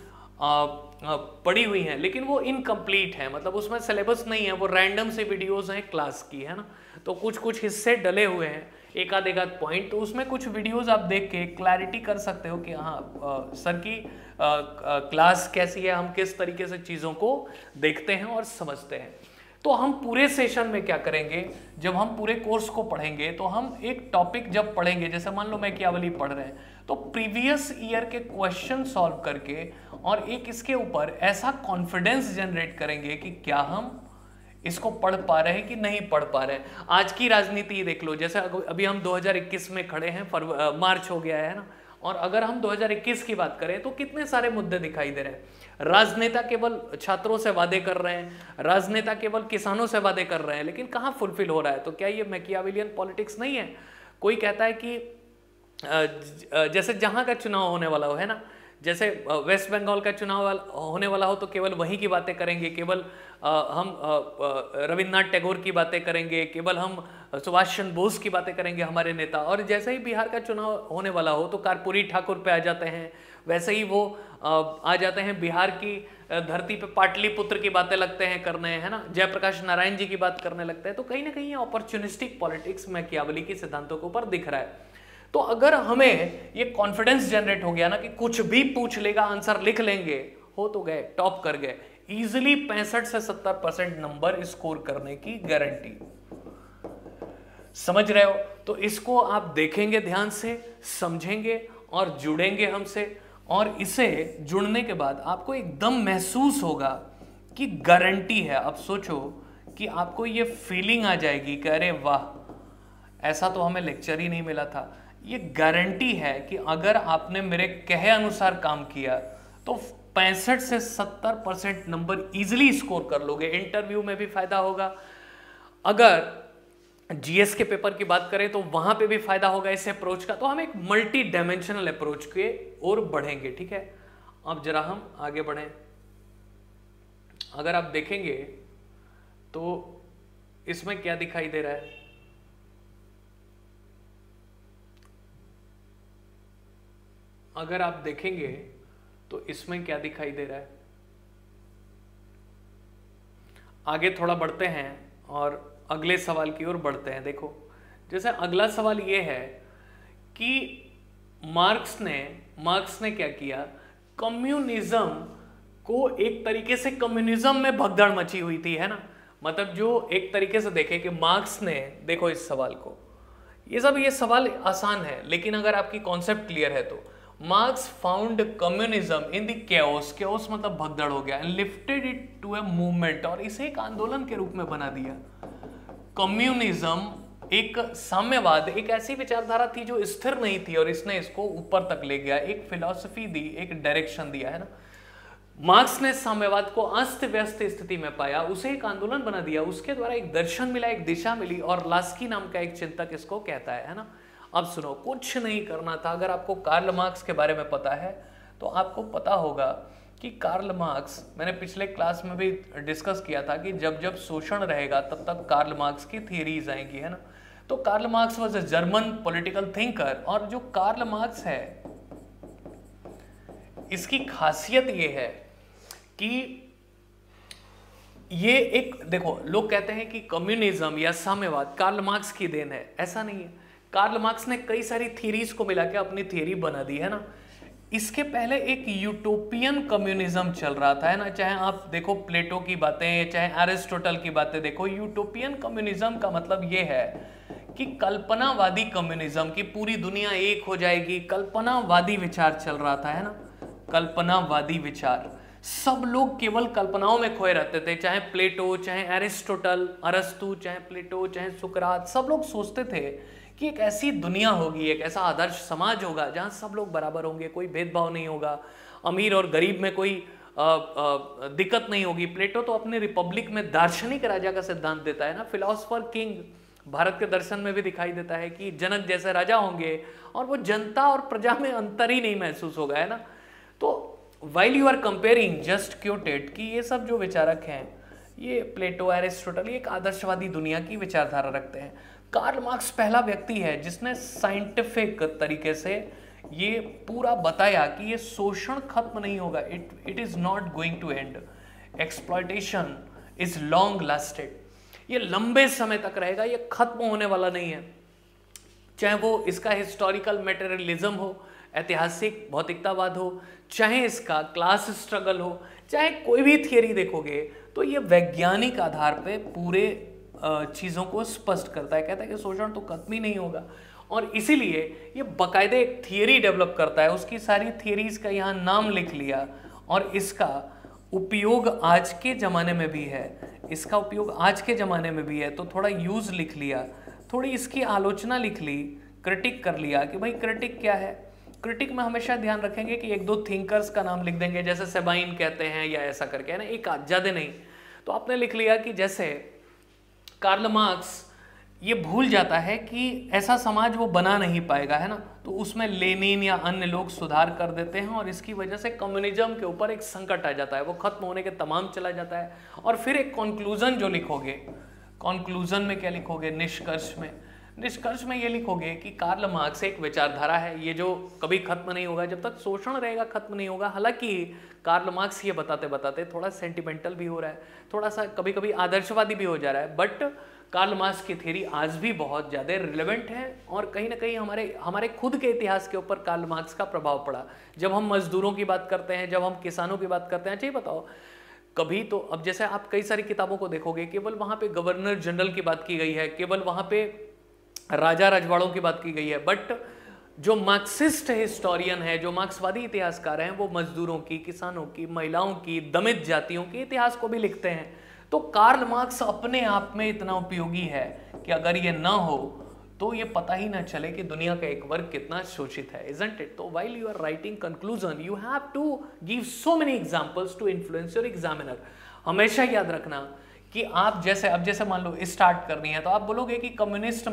Speaker 1: पड़ी हुई हैं, लेकिन वो इनकम्प्लीट है, मतलब उसमें सिलेबस नहीं है, वो रैंडम से वीडियोस हैं क्लास की, है ना। तो कुछ कुछ हिस्से डले हुए हैं, एक आध पॉइंट, तो उसमें कुछ वीडियोस आप देख के क्लैरिटी कर सकते हो कि हाँ सर की क्लास कैसी है, हम किस तरीके से चीज़ों को देखते हैं और समझते हैं। तो हम पूरे सेशन में क्या करेंगे, जब हम पूरे कोर्स को पढ़ेंगे तो हम एक टॉपिक जब पढ़ेंगे, जैसे मान लो मैकियावेली पढ़ रहे हैं, तो प्रीवियस ईयर के क्वेश्चन सॉल्व करके और एक इसके ऊपर ऐसा कॉन्फिडेंस जनरेट करेंगे कि क्या हम इसको पढ़ पा रहे हैं कि नहीं पढ़ पा रहे हैं। आज की राजनीति देख लो, जैसे अभी हम 2021 में खड़े हैं, मार्च हो गया है ना, और अगर हम 2021 की बात करें तो कितने सारे मुद्दे दिखाई दे रहे हैं। राजनेता केवल छात्रों से वादे कर रहे हैं, राजनेता केवल किसानों से वादे कर रहे हैं, लेकिन कहाँ फुलफिल हो रहा है। तो क्या ये मैकियावेलियन पॉलिटिक्स नहीं है? कोई कहता है कि जैसे जहाँ का चुनाव होने वाला हो, है ना, जैसे वेस्ट बंगाल का चुनाव होने वाला हो तो केवल वहीं की बातें करेंगे, केवल हम रविन्द्रनाथ टैगोर की बातें करेंगे, केवल हम सुभाष चंद्र बोस की बातें करेंगे हमारे नेता। और जैसे ही बिहार का चुनाव होने वाला हो तो कर्पूरी ठाकुर पे आ जाते हैं, वैसे ही वो आ जाते हैं बिहार की धरती पे पाटलिपुत्र की बातें लगते हैं करने, है ना, जयप्रकाश नारायण जी की बात करने लगते हैं। तो कहीं ना कहीं अपॉर्चुनिस्टिक पॉलिटिक्स मैकियावेली के सिद्धांतों के ऊपर दिख रहा है। तो अगर हमें ये कॉन्फिडेंस जनरेट हो गया ना कि कुछ भी पूछ लेगा आंसर लिख लेंगे, हो तो गए, टॉप कर गए, इजिली 65 से 70% नंबर स्कोर करने की गारंटी। समझ रहे हो? तो इसको आप देखेंगे, ध्यान से समझेंगे और जुड़ेंगे हमसे, और इसे जुड़ने के बाद आपको एकदम महसूस होगा कि गारंटी है। अब सोचो कि आपको ये फीलिंग आ जाएगी कि अरे वाह, ऐसा तो हमें लेक्चर ही नहीं मिला था। ये गारंटी है कि अगर आपने मेरे कहे अनुसार काम किया तो 65 से 70% नंबर इजीली स्कोर कर लोगे। इंटरव्यू में भी फायदा होगा, अगर जीएस के पेपर की बात करें तो वहां पे भी फायदा होगा इस अप्रोच का। तो हम एक मल्टी डायमेंशनल अप्रोच के ओर बढ़ेंगे, ठीक है। अब जरा हम आगे बढ़ें। अगर आप देखेंगे तो इसमें क्या दिखाई दे रहा है, अगर आप देखेंगे तो इसमें क्या दिखाई दे रहा है। आगे थोड़ा बढ़ते हैं और अगले सवाल की ओर बढ़ते हैं। देखो, जैसे अगला सवाल ये है कि मार्क्स ने क्या किया, कम्युनिज्म को एक तरीके से, कम्युनिज्म में भगदड़ मची हुई थी, है ना। मतलब जो एक तरीके से देखे कि मार्क्स ने, देखो इस सवाल को, ये सवाल आसान है, लेकिन अगर आपकी कॉन्सेप्ट क्लियर है तो Marx found communism in the chaos, chaos मतलब भगदड़ हो गया, and lifted it to a movement, और इसे एक आंदोलन के रूप में बना दिया। कम्युनिज्म एक साम्यवाद, एक ऐसी विचारधारा थी जो स्थिर नहीं थी, और इसने इसको ऊपर तक ले गया, एक फिलॉसफी दी, एक डायरेक्शन दिया, है ना। मार्क्स ने साम्यवाद को अस्त व्यस्त स्थिति में पाया, उसे एक आंदोलन बना दिया, उसके द्वारा एक दर्शन मिला, एक दिशा मिली, और लास्की नाम का एक चिंतक इसको कहता है ना। अब सुनो, कुछ नहीं करना था। अगर आपको कार्ल मार्क्स के बारे में पता है तो आपको पता होगा कि कार्ल मार्क्स, मैंने पिछले क्लास में भी डिस्कस किया था कि जब जब शोषण रहेगा तब तक कार्ल मार्क्स की थियरीज आएंगी, है ना। तो Karl Marx was a German political thinker, और जो कार्ल मार्क्स है इसकी खासियत ये है कि ये एक, देखो लोग कहते हैं कि कम्युनिज्म या साम्यवाद कार्ल मार्क्स की देन है, ऐसा नहीं है। कार्ल मार्क्स ने कई सारी थ्योरीज को मिला के अपनी थ्योरी बना दी, है ना। इसके पहले एक यूटोपियन कम्युनिज्म चल रहा था, है ना। चाहे आप देखो प्लेटो की बातें, चाहे एरिस्टोटल की बातें देखो, यूटोपियन कम्युनिज्म का मतलब ये है कि कल्पनावादी कम्युनिज्म की पूरी दुनिया एक हो जाएगी, कल्पनावादी विचार चल रहा था, है ना, कल्पनावादी विचार। सब लोग केवल कल्पनाओं में खोए रहते थे, चाहे प्लेटो, चाहे एरिस्टोटल, अरस्तु, चाहे प्लेटो, चाहे सुकरात, सब लोग सोचते थे कि एक ऐसी दुनिया होगी, एक ऐसा आदर्श समाज होगा जहां सब लोग बराबर होंगे, कोई भेदभाव नहीं होगा, अमीर और गरीब में कोई दिक्कत नहीं होगी। प्लेटो तो अपने रिपब्लिक में दार्शनिक राजा का सिद्धांत देता है ना, फिलोसफर किंग, भारत के दर्शन में भी दिखाई देता है कि जनक जैसे राजा होंगे और वो जनता और प्रजा में अंतर ही नहीं महसूस होगा, है ना। तो while you are comparing just quoted कि ये सब जो विचारक हैं, ये प्लेटो, एरिस्टोटल, ये एक आदर्शवादी दुनिया की विचारधारा रखते हैं। कार्ल मार्क्स पहला व्यक्ति है जिसने साइंटिफिक तरीके से ये पूरा बताया कि ये शोषण खत्म नहीं होगा, it is not going to end, exploitation is long lasted, ये लंबे समय तक रहेगा, ये खत्म होने वाला नहीं है। चाहे वो इसका हिस्टोरिकल मटेरियलिज्म हो, ऐतिहासिक भौतिकतावाद हो, चाहे इसका क्लास स्ट्रगल हो, चाहे कोई भी थियरी देखोगे तो ये वैज्ञानिक आधार पे पूरे चीज़ों को स्पष्ट करता है। कहता है कि शोषण तो खत्म ही नहीं होगा, और इसीलिए ये बाकायदे एक थियरी डेवलप करता है। उसकी सारी थियरीज का यहाँ नाम लिख लिया, और इसका उपयोग आज के ज़माने में भी है, इसका उपयोग आज के ज़माने में भी है, तो थोड़ा यूज़ लिख लिया, थोड़ी इसकी आलोचना लिख ली, क्रिटिक कर लिया कि भाई क्रिटिक क्या है। क्रिटिक में हमेशा ध्यान रखेंगे कि एक दो थिंकर्स का नाम लिख देंगे, जैसे सेबाइन कहते हैं या ऐसा करके, है ना, एक ज़्यादा नहीं। तो आपने लिख लिया कि जैसे कार्ल मार्क्स ये भूल जाता है कि ऐसा समाज वो बना नहीं पाएगा, है ना, तो उसमें लेनिन या अन्य लोग सुधार कर देते हैं, और इसकी वजह से कम्युनिज्म के ऊपर एक संकट आ जाता है, वो खत्म होने के तमाम चला जाता है। और फिर एक कंक्लूजन जो लिखोगे, कंक्लूजन में क्या लिखोगे, निष्कर्ष में ये लिखोगे कि कार्ल मार्क्स एक विचारधारा है, ये जो कभी खत्म नहीं होगा, जब तक शोषण रहेगा खत्म नहीं होगा। हालांकि कार्ल मार्क्स ये बताते बताते थोड़ा सेंटिमेंटल भी हो रहा है, थोड़ा सा कभी कभी आदर्शवादी भी हो जा रहा है, बट कार्ल मार्क्स की थ्योरी आज भी बहुत ज़्यादा रिलेवेंट है, और कहीं ना कहीं हमारे खुद के इतिहास के ऊपर कार्ल मार्क्स का प्रभाव पड़ा। जब हम मजदूरों की बात करते हैं, जब हम किसानों की बात करते हैं, चाहिए बताओ कभी तो, अब जैसे आप कई सारी किताबों को देखोगे, केवल वहाँ पे गवर्नर जनरल की बात की गई है, केवल वहाँ पे राजा रजवाड़ों की बात की गई है, बट जो मार्क्सिस्ट हिस्टोरियन है, जो मार्क्सवादी इतिहासकार हैं, वो मजदूरों की, किसानों की, महिलाओं की, दमित जातियों के इतिहास को भी लिखते हैं। तो कार्ल मार्क्स अपने आप में इतना उपयोगी है कि अगर ये ना हो तो ये पता ही ना चले कि दुनिया का एक वर्ग कितना शोषित है, isn't it? तो while you are writing conclusion, you have to give so many examples to influence your examiner. हमेशा याद रखना कि आप जैसे, अब जैसे मान लो स्टार्ट करनी है, तो आप बोलोगे कि कम्युनिस्ट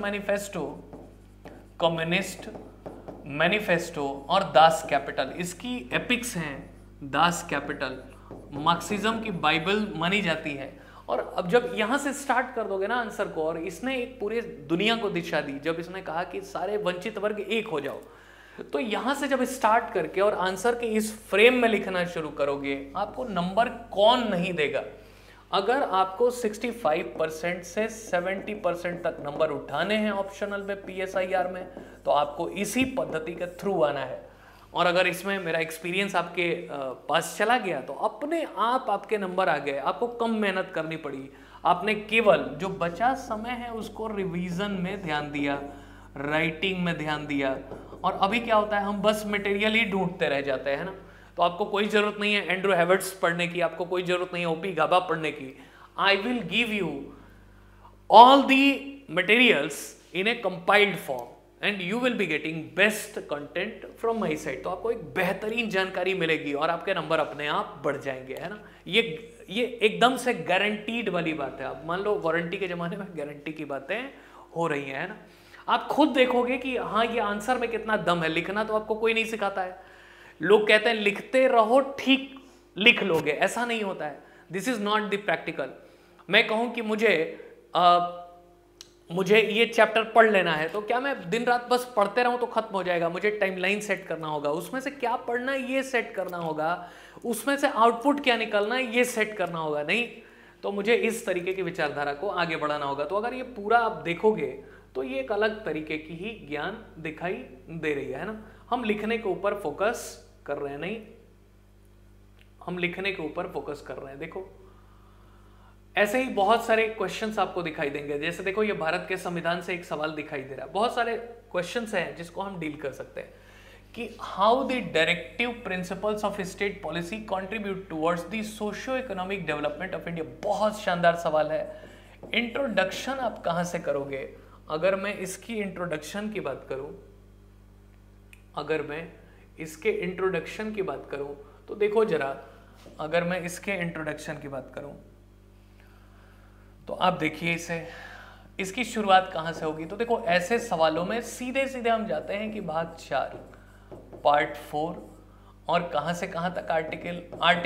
Speaker 1: मैनिफेस्टो और दास कैपिटल, इसकी एपिक्स हैं। दास कैपिटल मार्क्सिज्म की बाइबल मानी जाती है। और अब जब यहां से स्टार्ट कर दोगे ना आंसर को, और इसने एक पूरे दुनिया को दिशा दी, जब इसने कहा कि सारे वंचित वर्ग एक हो जाओ, तो यहां से जब स्टार्ट करके और आंसर के इस फ्रेम में लिखना शुरू करोगे, आपको नंबर कौन नहीं देगा। अगर आपको 65% से 70% तक नंबर उठाने हैं ऑप्शनल में, PSIR में, तो आपको इसी पद्धति के थ्रू आना है। और अगर इसमें मेरा एक्सपीरियंस आपके पास चला गया तो अपने आप आपके नंबर आ गए, आपको कम मेहनत करनी पड़ी, आपने केवल जो बचा समय है उसको रिवीजन में ध्यान दिया, राइटिंग में ध्यान दिया। और अभी क्या होता है, हम बस मटेरियल ही ढूंढते रह जाते हैं ना, तो आपको कोई जरूरत नहीं है एंड्रू हैवर्ट्स पढ़ने की, आपको कोई जरूरत नहीं है ओपी गाबा पढ़ने की। I will give you all the materials in a compiled form and you will be getting best content from my side. तो आपको एक बेहतरीन जानकारी मिलेगी और आपके नंबर अपने आप बढ़ जाएंगे, है ना। ये एकदम से गारंटीड वाली बात है। आप मान लो वारंटी के जमाने में गारंटी की बातें हो रही हैं, है ना। आप खुद देखोगे कि हाँ ये आंसर में कितना दम है। लिखना तो आपको कोई नहीं सिखाता है, लोग कहते हैं लिखते रहो ठीक लिख लोगे, ऐसा नहीं होता है। This is not the practical. मैं कहूं कि मुझे ये चैप्टर पढ़ लेना है, तो क्या मैं दिन रात बस पढ़ते रहूं तो खत्म हो जाएगा? मुझे टाइमलाइन सेट करना होगा, उसमें से क्या पढ़ना है ये सेट करना होगा, उसमें से आउटपुट क्या निकलना है ये सेट करना होगा। नहीं तो मुझे इस तरीके की विचारधारा को आगे बढ़ाना होगा। तो अगर ये पूरा आप देखोगे तो ये एक अलग तरीके की ही ज्ञान दिखाई दे रही है ना। हम लिखने के ऊपर फोकस कर रहे हैं, नहीं हम लिखने के ऊपर फोकस कर रहे हैं। देखो ऐसे ही बहुत सारे क्वेश्चंस आपको दिखाई देंगे। जैसे देखो ये भारत के संविधान से एक सवाल दिखाई दे रहा है। बहुत सारे क्वेश्चंस हैं जिसको हम डील कर सकते हैं कि how the directive principles of state policy contribute towards the socio economic development of India. बहुत शानदार सवाल है। इंट्रोडक्शन आप कहां से करोगे? अगर मैं इसकी इंट्रोडक्शन की बात करूं, अगर मैं इसके इंट्रोडक्शन की बात करूं तो देखो जरा, अगर मैं इसके इंट्रोडक्शन की बात करूं तो आप देखिए इसे, इसकी शुरुआत कहां से होगी? तो देखो ऐसे सवालों में सीधे सीधे हम जाते हैं कि भाग 4 पार्ट 4 और कहां से कहां तक article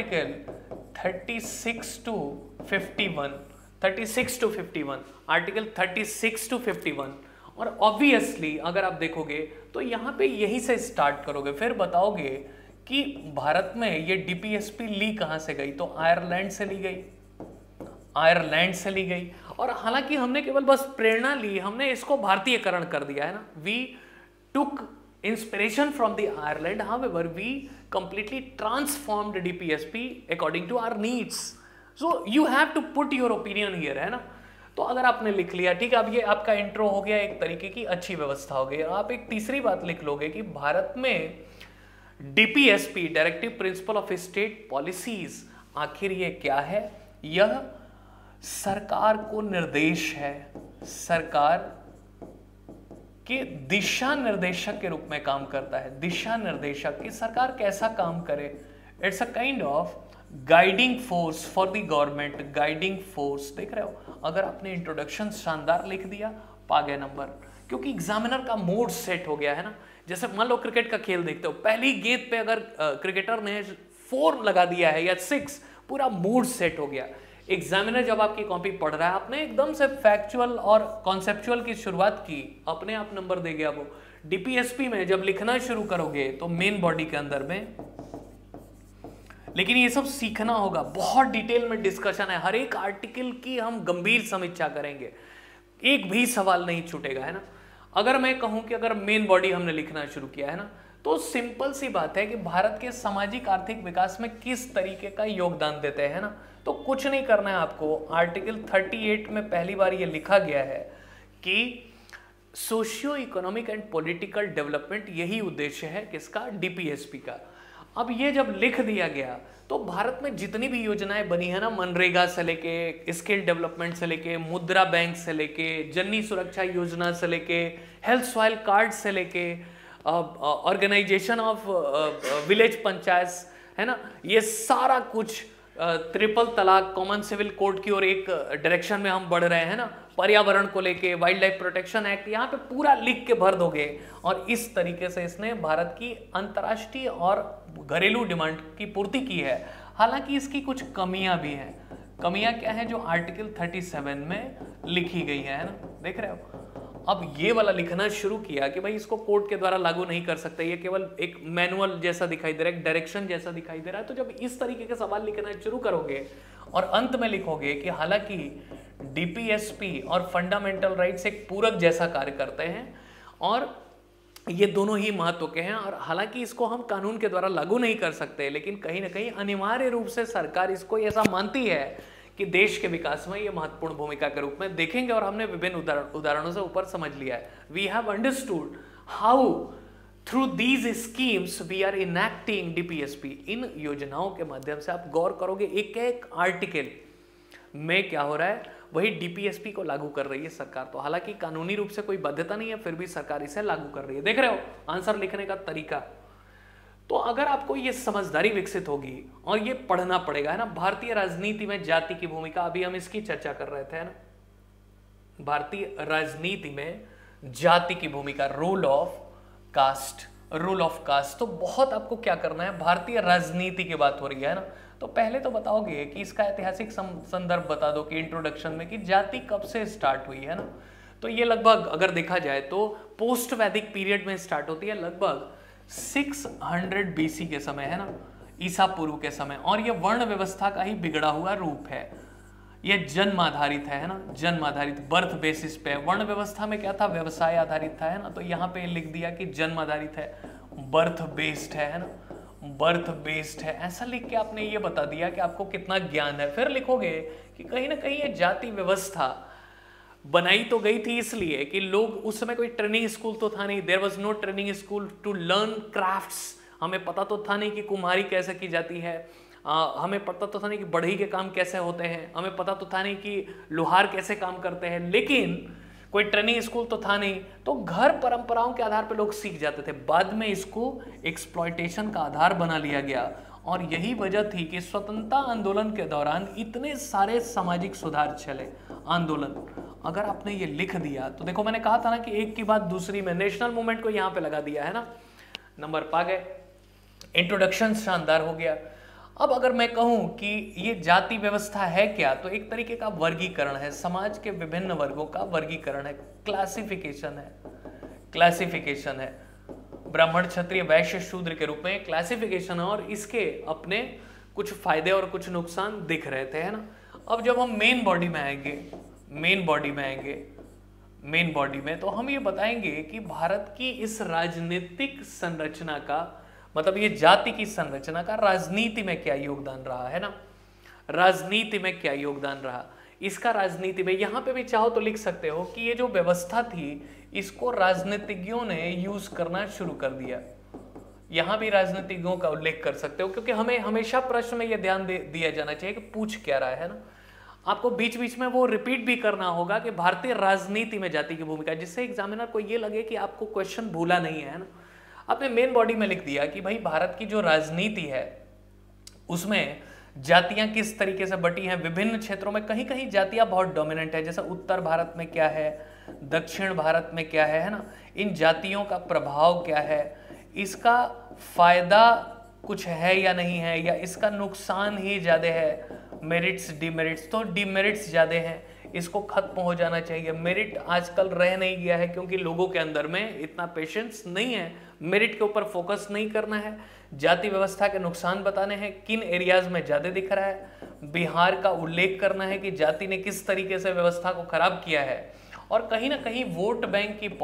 Speaker 1: 36 to 51, 36 to 51, article 36 to 51। और ऑब्वियसली अगर आप देखोगे तो यहां पे यही से स्टार्ट करोगे, फिर बताओगे कि भारत में ये डीपीएसपी ली कहां से गई? तो आयरलैंड से ली गई, आयरलैंड से ली गई। और हालांकि हमने केवल बस प्रेरणा ली, हमने इसको भारतीयकरण कर दिया है ना। We took inspiration from the Ireland, however we completely transformed DPSP according to our needs. So you have to put your opinion here, है ना। तो अगर आपने लिख लिया, ठीक है, अब ये आपका इंट्रो हो गया, एक तरीके की अच्छी व्यवस्था हो गई। आप एक तीसरी बात लिख लोगे कि भारत में DPSP, directive principle of state policies, आखिर ये क्या है? यह सरकार को निर्देश है, सरकार के दिशा निर्देशक के रूप में काम करता है। दिशा निर्देशक कि सरकार कैसा काम करे। It's a kind of guiding force for the government, guiding force. देख रहे हो, अगर आपने इंट्रोडक्शन शानदार लिख दिया, पा गए नंबर, क्योंकि एग्जामिनर का मूड सेट हो गया है ना। जैसे मान लो क्रिकेट का खेल देखते हो, पहली गेंद पे अगर क्रिकेटर ने 4 लगा दिया है या 6, पूरा मूड सेट हो गया। एग्जामिनर जब आपकी कॉपी पढ़ रहा है, आपने एकदम से फैक्चुअल और कॉन्सेप्चुअल की शुरुआत की, अपने आप नंबर दे गया वो। डीपीएसपी में जब लिखना शुरू करोगे तो मेन बॉडी के अंदर में, लेकिन ये सब सीखना होगा, बहुत डिटेल में डिस्कशन है, हर एक आर्टिकल की हम गंभीर समीक्षा करेंगे, एक भी सवाल नहीं छूटेगा, है ना। अगर मैं कहूं कि अगर मेन बॉडी हमने लिखना शुरू किया है ना, तो सिंपल सी बात है कि भारत के सामाजिक आर्थिक विकास में किस तरीके का योगदान देते हैं ना। तो कुछ नहीं करना है आपको, आर्टिकल 38 में पहली बार ये लिखा गया है कि socio economic and political development, यही उद्देश्य है किसका? डीपीएसपी का। अब ये जब लिख दिया गया तो भारत में जितनी भी योजनाएं बनी है ना, मनरेगा से लेके, स्किल डेवलपमेंट से लेके, मुद्रा बैंक से लेके, जननी सुरक्षा योजना से लेके, हेल्थ सॉइल कार्ड से लेके, ऑर्गेनाइजेशन ऑफ विलेज पंचायत, है ना, ये सारा कुछ, ट्रिपल तलाक, कॉमन सिविल कोड की ओर एक डायरेक्शन में हम बढ़ रहे हैं ना, पर्यावरण को लेके, वाइल्ड लाइफ प्रोटेक्शन एक्ट, यहाँ पे पूरा लिख के भर दोगे। और इस तरीके से इसने भारत की अंतर्राष्ट्रीय और घरेलू डिमांड की पूर्ति की है। हालांकि इसकी कुछ कमियां भी हैं। कमियां क्या है? जो आर्टिकल 37 में लिखी गई है ना, देख रहे हो। अब ये वाला लिखना शुरू किया कि भाई इसको कोर्ट के द्वारा लागू नहीं कर सकते, ये केवल एक मैनुअल जैसा दिखाई दे रहा है, एक डायरेक्शन जैसा दिखाई दे रहा है। तो जब इस तरीके के सवाल लिखना शुरू करोगे और अंत में लिखोगे कि हालांकि डीपीएसपी और फंडामेंटल राइट्स एक पूरक जैसा कार्य करते हैं और ये दोनों ही महत्व के हैं, और हालांकि इसको हम कानून के द्वारा लागू नहीं कर सकते, लेकिन कहीं ना कहीं अनिवार्य रूप से सरकार इसको ऐसा मानती है कि देश के विकास में ये महत्वपूर्ण भूमिका के रूप में देखेंगे। और हमने विभिन्न उदाहरणों से ऊपर समझ लिया है। We have understood how through these schemes we are enacting DPSP. इन योजनाओं के माध्यम से आप गौर करोगे, एक एक आर्टिकल में क्या हो रहा है, वही डीपीएसपी को लागू कर रही है सरकार। तो हालांकि कानूनी रूप से कोई बाध्यता नहीं है, फिर भी सरकार इसे लागू कर रही है। देख रहे हो आंसर लिखने का तरीका। तो अगर आपको ये समझदारी विकसित होगी और ये पढ़ना पड़ेगा, है ना। भारतीय राजनीति में जाति की भूमिका, अभी हम इसकी चर्चा कर रहे थे, है ना। भारतीय राजनीति में जाति की भूमिका, role of caste, role of caste. तो बहुत आपको क्या करना है, भारतीय राजनीति की बात हो रही है ना, तो पहले तो बताओगे कि इसका ऐतिहासिक संदर्भ बता दो कि इंट्रोडक्शन में कि जाति कब से स्टार्ट हुई है ना। तो ये लगभग अगर देखा जाए तो पोस्ट वैदिक पीरियड में स्टार्ट होती है, लगभग 600 बीसी के समय, है ना, ईसा पूर्व के समय। और ये वर्ण व्यवस्था का ही बिगड़ा हुआ रूप है। ये जन्म आधारित है ना, जन्म आधारित, बर्थ बेसिस पे। वर्ण व्यवस्था में क्या था, व्यवसाय आधारित था, है ना। तो यहाँ पे लिख दिया कि जन्म आधारित है, बर्थ बेस्ड है ना, बर्थ बेस्ड है। ऐसा लिख के आपने ये बता दिया कि आपको कितना ज्ञान है। फिर लिखोगे कि कहीं ना कहीं ये जाति व्यवस्था बनाई तो गई थी इसलिए कि लोग, उस समय कोई ट्रेनिंग स्कूल तो था नहीं, there was no training school to learn crafts. हमें पता तो था नहीं कि कुम्हारी कैसे की जाती है, हमें पता तो था नहीं कि बढ़ई के काम कैसे होते हैं, हमें पता तो था नहीं कि लोहार कैसे काम करते हैं, लेकिन कोई ट्रेनिंग स्कूल तो था नहीं, तो घर परंपराओं के आधार पर लोग सीख जाते थे। बाद में इसको एक्सप्लॉयटेशन का आधार बना लिया गया, और यही वजह थी कि स्वतंत्रता आंदोलन के दौरान इतने सारे सामाजिक सुधार चले आंदोलन। अगर आपने ये लिख दिया तो देखो, मैंने कहा था ना कि एक की बात दूसरी में, नेशनल मूवमेंट को यहां पे लगा दिया है ना, नंबर पा गए। इंट्रोडक्शन शानदार हो गया। अब अगर मैं कहूं कि ये जाति व्यवस्था है क्या, तो एक तरीके का वर्गीकरण है, समाज के विभिन्न वर्गों का वर्गीकरण है, क्लासिफिकेशन है, क्लासिफिकेशन है। ब्राह्मण, क्षत्रिय, वैश्य, शूद्र के रूप में क्लासिफिकेशन है, और इसके अपने कुछ फायदे और कुछ नुकसान दिख रहे थे, है ना। अब जब हम मेन बॉडी में आएंगे, मेन बॉडी में तो हम ये बताएंगे कि भारत की इस राजनीतिक संरचना का, मतलब ये जाति की संरचना का राजनीति में क्या योगदान रहा, है ना, राजनीति में क्या योगदान रहा इसका। राजनीति में यहां पे भी चाहो तो लिख सकते हो कि ये जो व्यवस्था थी, इसको राजनीतिज्ञों ने यूज करना शुरू कर दिया। यहां भी राजनीतिज्ञों का उल्लेख कर सकते हो, क्योंकि हमें हमेशा प्रश्न में यह ध्यान दिया जाना चाहिए कि पूछ क्या रहा है ना। आपको बीच बीच में वो रिपीट भी करना होगा कि भारतीय राजनीति में जाति की भूमिका, जिससे एग्जामिनर को ये लगे कि आपको क्वेश्चन भूला नहीं है ना। आपने मेन बॉडी में लिख दिया कि भाई भारत की जो राजनीति है उसमें जातियां किस तरीके से बटी हैं विभिन्न क्षेत्रों में। कहीं कहीं जातियां बहुत डोमिनेंट है, जैसे उत्तर भारत में क्या है, दक्षिण भारत में क्या है ना। इन जातियों का प्रभाव क्या है, इसका फायदा कुछ है या नहीं है, या इसका नुकसान ही ज्यादा है, मेरिट्स डिमेरिट्स। तो डिमेरिट्स ज्यादा हैं, इसको खत्म हो जाना चाहिए। मेरिट आजकल रह नहीं गया है, क्योंकि लोगों के अंदर में इतना पेशेंस नहीं है, मेरिट के ऊपर फोकस नहीं करना है। जाति व्यवस्था के नुकसान बताने हैं, किन एरियाज में ज्यादा दिख रहा है। बिहार का उल्लेख करना है कि जाति ने किस तरीके से व्यवस्था को खराब किया है। और कहीं ना कहीं वोट बैंक की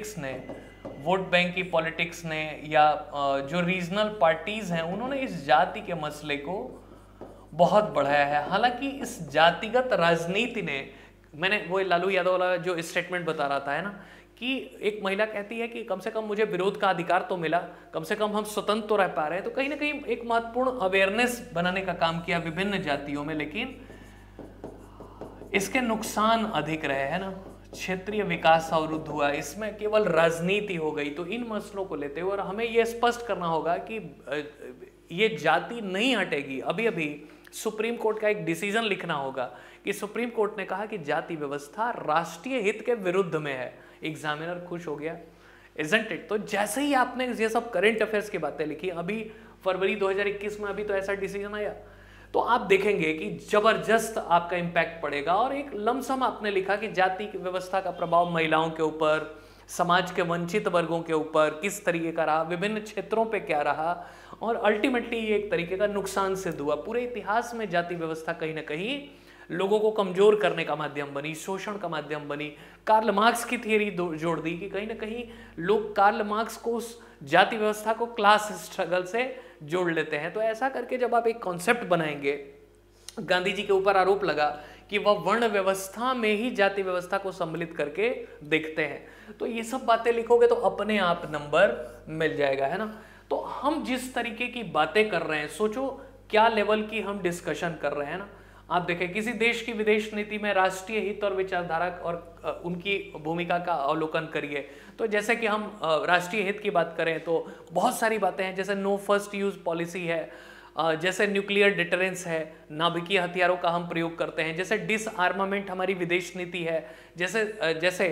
Speaker 1: पॉलिटिक्स ने या जो रीजनल पार्टीज हैं उन्होंने इस जाति के मसले को बहुत बढ़ाया है। हालांकि इस जातिगत राजनीति ने, मैंने वो लालू यादव वाला जो स्टेटमेंट बता रहा था है ना, कि एक महिला कहती है कि कम से कम मुझे विरोध का अधिकार तो मिला, कम से कम हम स्वतंत्र तो रह पा रहे हैं। तो कहीं ना कहीं एक महत्वपूर्ण अवेयरनेस बनाने का काम किया विभिन्न जातियों में, लेकिन इसके नुकसान अधिक रहे, है ना। क्षेत्रीय विकास अवरुद्ध हुआ, इसमें केवल राजनीति हो गई। तो इन मसलों को लेते हुए और हमें यह स्पष्ट करना होगा कि ये जाति नहीं हटेगी। अभी अभी सुप्रीम कोर्ट का एक डिसीजन लिखना होगा कि सुप्रीम कोर्ट ने कहा कि जाति व्यवस्था राष्ट्रीय हित के विरुद्ध में है। एग्जामिनर खुश हो गया, इजंट इट। तो जैसे ही आपने ये सब करंट अफेयर्स की बातें लिखी, अभी फरवरी 2021 में अभी तो ऐसा डिसीजन आया, तो आप देखेंगे कि जबरदस्त आपका इंपैक्ट पड़ेगा। और एक लमसम आपने लिखा कि जाति की व्यवस्था का प्रभाव महिलाओं के ऊपर, समाज के वंचित वर्गों के ऊपर किस तरीके का रहा, विभिन्न क्षेत्रों पे क्या रहा, और अल्टीमेटली ये एक तरीके का नुकसान सिद्ध हुआ। पूरे इतिहास में जाति व्यवस्था कहीं ना कहीं लोगों को कमजोर करने का माध्यम बनी, शोषण का माध्यम बनी। कार्ल मार्क्स की थियरी जोड़ दी कि कहीं ना कहीं लोग कार्ल मार्क्स को उस जाति व्यवस्था को क्लास स्ट्रगल से जोड़ लेते हैं। तो ऐसा करके जब आप एक कॉन्सेप्ट बनाएंगे, गांधी जी के ऊपर आरोप लगा कि वह वर्ण व्यवस्था में ही जाति व्यवस्था को सम्मिलित करके देखते हैं, तो ये सब बातें लिखोगे तो अपने आप नंबर मिल जाएगा, है ना। तो हम जिस तरीके की बातें कर रहे हैं, सोचो क्या लेवल की हम डिस्कशन कर रहे हैं ना। आप देखें किसी देश की विदेश नीति में राष्ट्रीय हित और विचारधारा और उनकी भूमिका का अवलोकन करिए। तो जैसे कि हम राष्ट्रीय हित की बात करें तो बहुत सारी बातें हैं, जैसे नो फर्स्ट यूज पॉलिसी है, जैसे न्यूक्लियर डिटरेंस है, नाभिकीय हथियारों का हम प्रयोग करते हैं, जैसे डिसआर्मामेंट हमारी विदेश नीति है, जैसे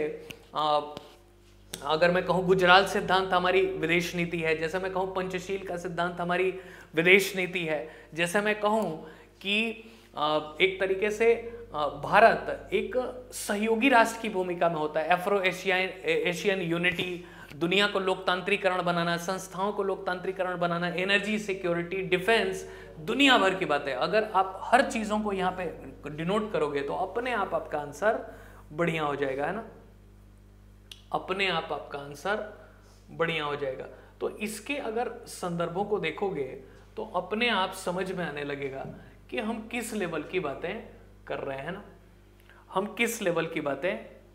Speaker 1: अगर मैं कहूँ गुजराल सिद्धांत हमारी विदेश नीति है, जैसे मैं कहूँ पंचशील का सिद्धांत हमारी विदेश नीति है, जैसे मैं कहूँ कि एक तरीके से भारत एक सहयोगी राष्ट्र की भूमिका में होता है, एफ्रो एशियन यूनिटी, दुनिया को लोकतांत्रिकरण बनाना, संस्थाओं को लोकतांत्रिकरण बनाना, एनर्जी सिक्योरिटी, डिफेंस, दुनिया भर की बातें। अगर आप हर चीजों को यहाँ पे डिनोट करोगे तो अपने आप आपका आंसर बढ़िया हो जाएगा, है ना, अपने आप आपका आंसर बढ़िया हो जाएगा। तो इसके अगर संदर्भों को देखोगे तो अपने आप समझ में आने लगेगा कि हम किस लेवल की बातें कर रहे हैं ना, हम किस लेवल की बातें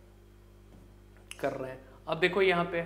Speaker 1: कर रहे हैं। अब देखो यहाँ पे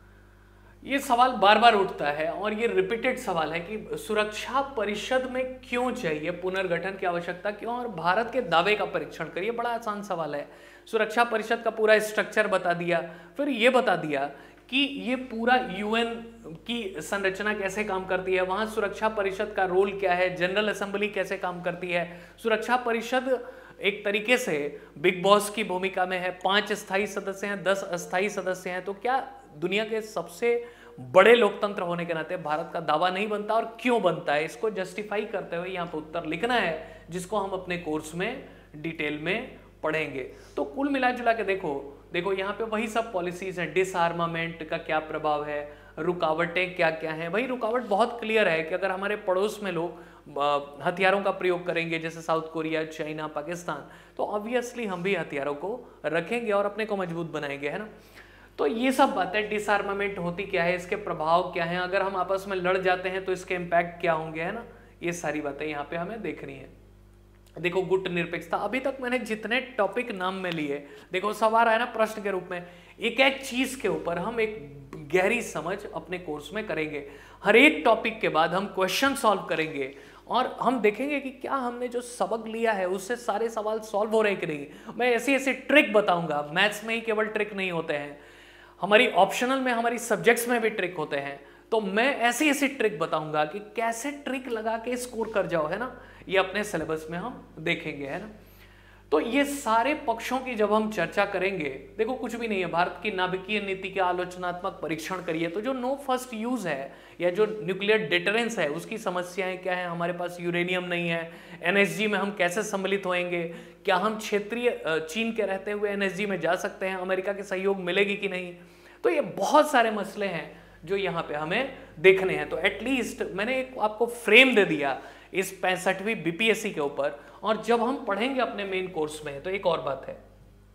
Speaker 1: ये सवाल बार बार उठता है और ये रिपीटेड सवाल है कि सुरक्षा परिषद में क्यों चाहिए पुनर्गठन की आवश्यकता क्यों, और भारत के दावे का परीक्षण करिए। बड़ा आसान सवाल है। सुरक्षा परिषद का पूरा स्ट्रक्चर बता दिया, फिर ये बता दिया कि ये पूरा यूएन की संरचना कैसे काम करती है, वहां सुरक्षा परिषद का रोल क्या है, जनरल असेंबली कैसे काम करती है। सुरक्षा परिषद एक तरीके से बिग बॉस की भूमिका में है। 5 स्थायी सदस्य हैं, 10 अस्थायी सदस्य हैं। तो क्या दुनिया के सबसे बड़े लोकतंत्र होने के नाते भारत का दावा नहीं बनता, और क्यों बनता है, इसको जस्टिफाई करते हुए यहाँ पर उत्तर लिखना है, जिसको हम अपने कोर्स में डिटेल में पढ़ेंगे। तो कुल मिला जुला के देखो यहाँ पे वही सब पॉलिसीज हैं। डिसआर्मामेंट का क्या प्रभाव है, रुकावटें क्या क्या हैं। भाई रुकावट बहुत क्लियर है कि अगर हमारे पड़ोस में लोग हथियारों का प्रयोग करेंगे, जैसे साउथ कोरिया, चाइना, पाकिस्तान, तो ऑब्वियसली हम भी हथियारों को रखेंगे और अपने को मजबूत बनाएंगे, है ना। तो ये सब बातें, डिसआर्मामेंट होती क्या है, इसके प्रभाव क्या हैं, अगर हम आपस में लड़ जाते हैं तो इसके इम्पैक्ट क्या होंगे, है ना। ये सारी बातें यहाँ पे हमें देखनी है। देखो गुट निरपेक्षता, अभी तक मैंने जितने टॉपिक नाम में लिए, देखो सवाल आया ना प्रश्न के रूप में, एक एक चीज के ऊपर हम एक गहरी समझ अपने कोर्स में करेंगे। हर एक टॉपिक के बाद हम क्वेश्चन सॉल्व करेंगे और हम देखेंगे कि क्या हमने जो सबक लिया है उससे सारे सवाल सॉल्व हो रहे हैं कि नहीं। मैं ऐसी ऐसी ट्रिक बताऊंगा। मैथ्स में ही केवल ट्रिक नहीं होते हैं, हमारी ऑप्शनल में, हमारी सब्जेक्ट्स में भी ट्रिक होते हैं। तो मैं ऐसी ऐसी ट्रिक बताऊंगा कि कैसे ट्रिक लगा के स्कोर कर जाओ, है ना। ये अपने सिलेबस में हम देखेंगे, है ना। तो ये सारे पक्षों की जब हम चर्चा करेंगे, देखो कुछ भी नहीं है, भारत की नाभिकीय नीति के आलोचनात्मक परीक्षण करिए तो जो नो फर्स्ट यूज है या जो न्यूक्लियर डिटरेंस है उसकी समस्याएं क्या है, हमारे पास यूरेनियम नहीं है, एनएसजी में हम कैसे सम्मिलित होएंगे, क्या हम क्षेत्रीय चीन के रहते हुए एनएसजी में जा सकते हैं, अमेरिका के सहयोग मिलेगी कि नहीं। तो ये बहुत सारे मसले हैं जो यहाँ पे हमें देखने हैं। तो एटलीस्ट मैंने एक आपको फ्रेम दे दिया इस 65वीं बीपीएससी के ऊपर। और जब हम पढ़ेंगे अपने मेन कोर्स में, तो एक और बात है,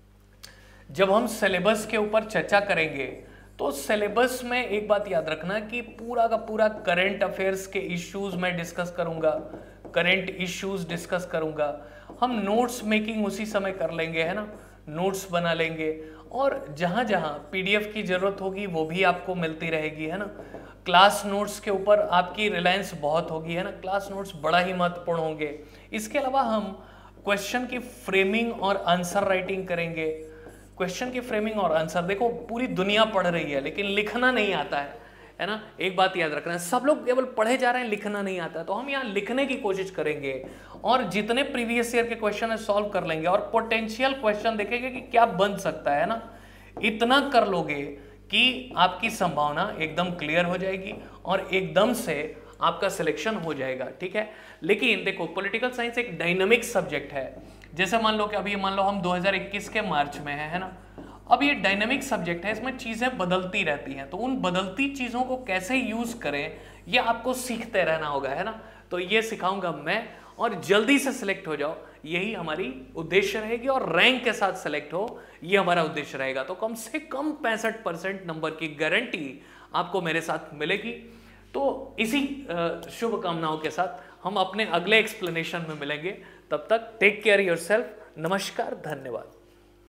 Speaker 1: जब हम सिलेबस के ऊपर चर्चा करेंगे तो सिलेबस में एक बात याद रखना कि पूरा का पूरा करंट अफेयर्स के इश्यूज मैं डिस्कस करूंगा, करंट इश्यूज डिस्कस करूंगा। हम नोट्स मेकिंग उसी समय कर लेंगे, है ना, नोट्स बना लेंगे, और जहां जहां पीडीएफ की जरूरत होगी वो भी आपको मिलती रहेगी, है ना। क्लास नोट्स के ऊपर आपकी रिलायंस बहुत होगी, है ना, क्लास नोट्स बड़ा ही महत्वपूर्ण होंगे। इसके अलावा हम क्वेश्चन की फ्रेमिंग और आंसर राइटिंग करेंगे। क्वेश्चन की फ्रेमिंग और आंसर, देखो पूरी दुनिया पढ़ रही है लेकिन लिखना नहीं आता है ना। एक बात याद रखना है, सब लोग केवल पढ़े जा रहे हैं, लिखना नहीं आता है। तो हम यहाँ लिखने की कोशिश करेंगे और जितने प्रीवियस ईयर के क्वेश्चन है सॉल्व कर लेंगे और पोटेंशियल क्वेश्चन देखेंगे कि क्या बन सकता है ना। इतना कर लोगे कि आपकी संभावना एकदम क्लियर हो जाएगी और एकदम से आपका सिलेक्शन हो जाएगा, ठीक है। लेकिन देखो पॉलिटिकल साइंस एक डायनामिक सब्जेक्ट है। जैसे मान लो कि अभी मान लो हम 2021 के मार्च में है ना। अब ये डायनामिक सब्जेक्ट है, इसमें चीजें बदलती रहती हैं, तो उन बदलती चीजों को कैसे यूज करें ये आपको सीखते रहना होगा, है ना। तो ये सिखाऊंगा मैं, और जल्दी से सिलेक्ट हो जाओ, यही हमारी उद्देश्य रहेगी, और रैंक के साथ सिलेक्ट हो ये हमारा उद्देश्य रहेगा। तो कम से कम 65% नंबर की गारंटी आपको मेरे साथ मिलेगी। तो इसी शुभकामनाओं के साथ हम अपने अगले एक्सप्लेनेशन में मिलेंगे। तब तक टेक केयर योरसेल्फ। नमस्कार, धन्यवाद।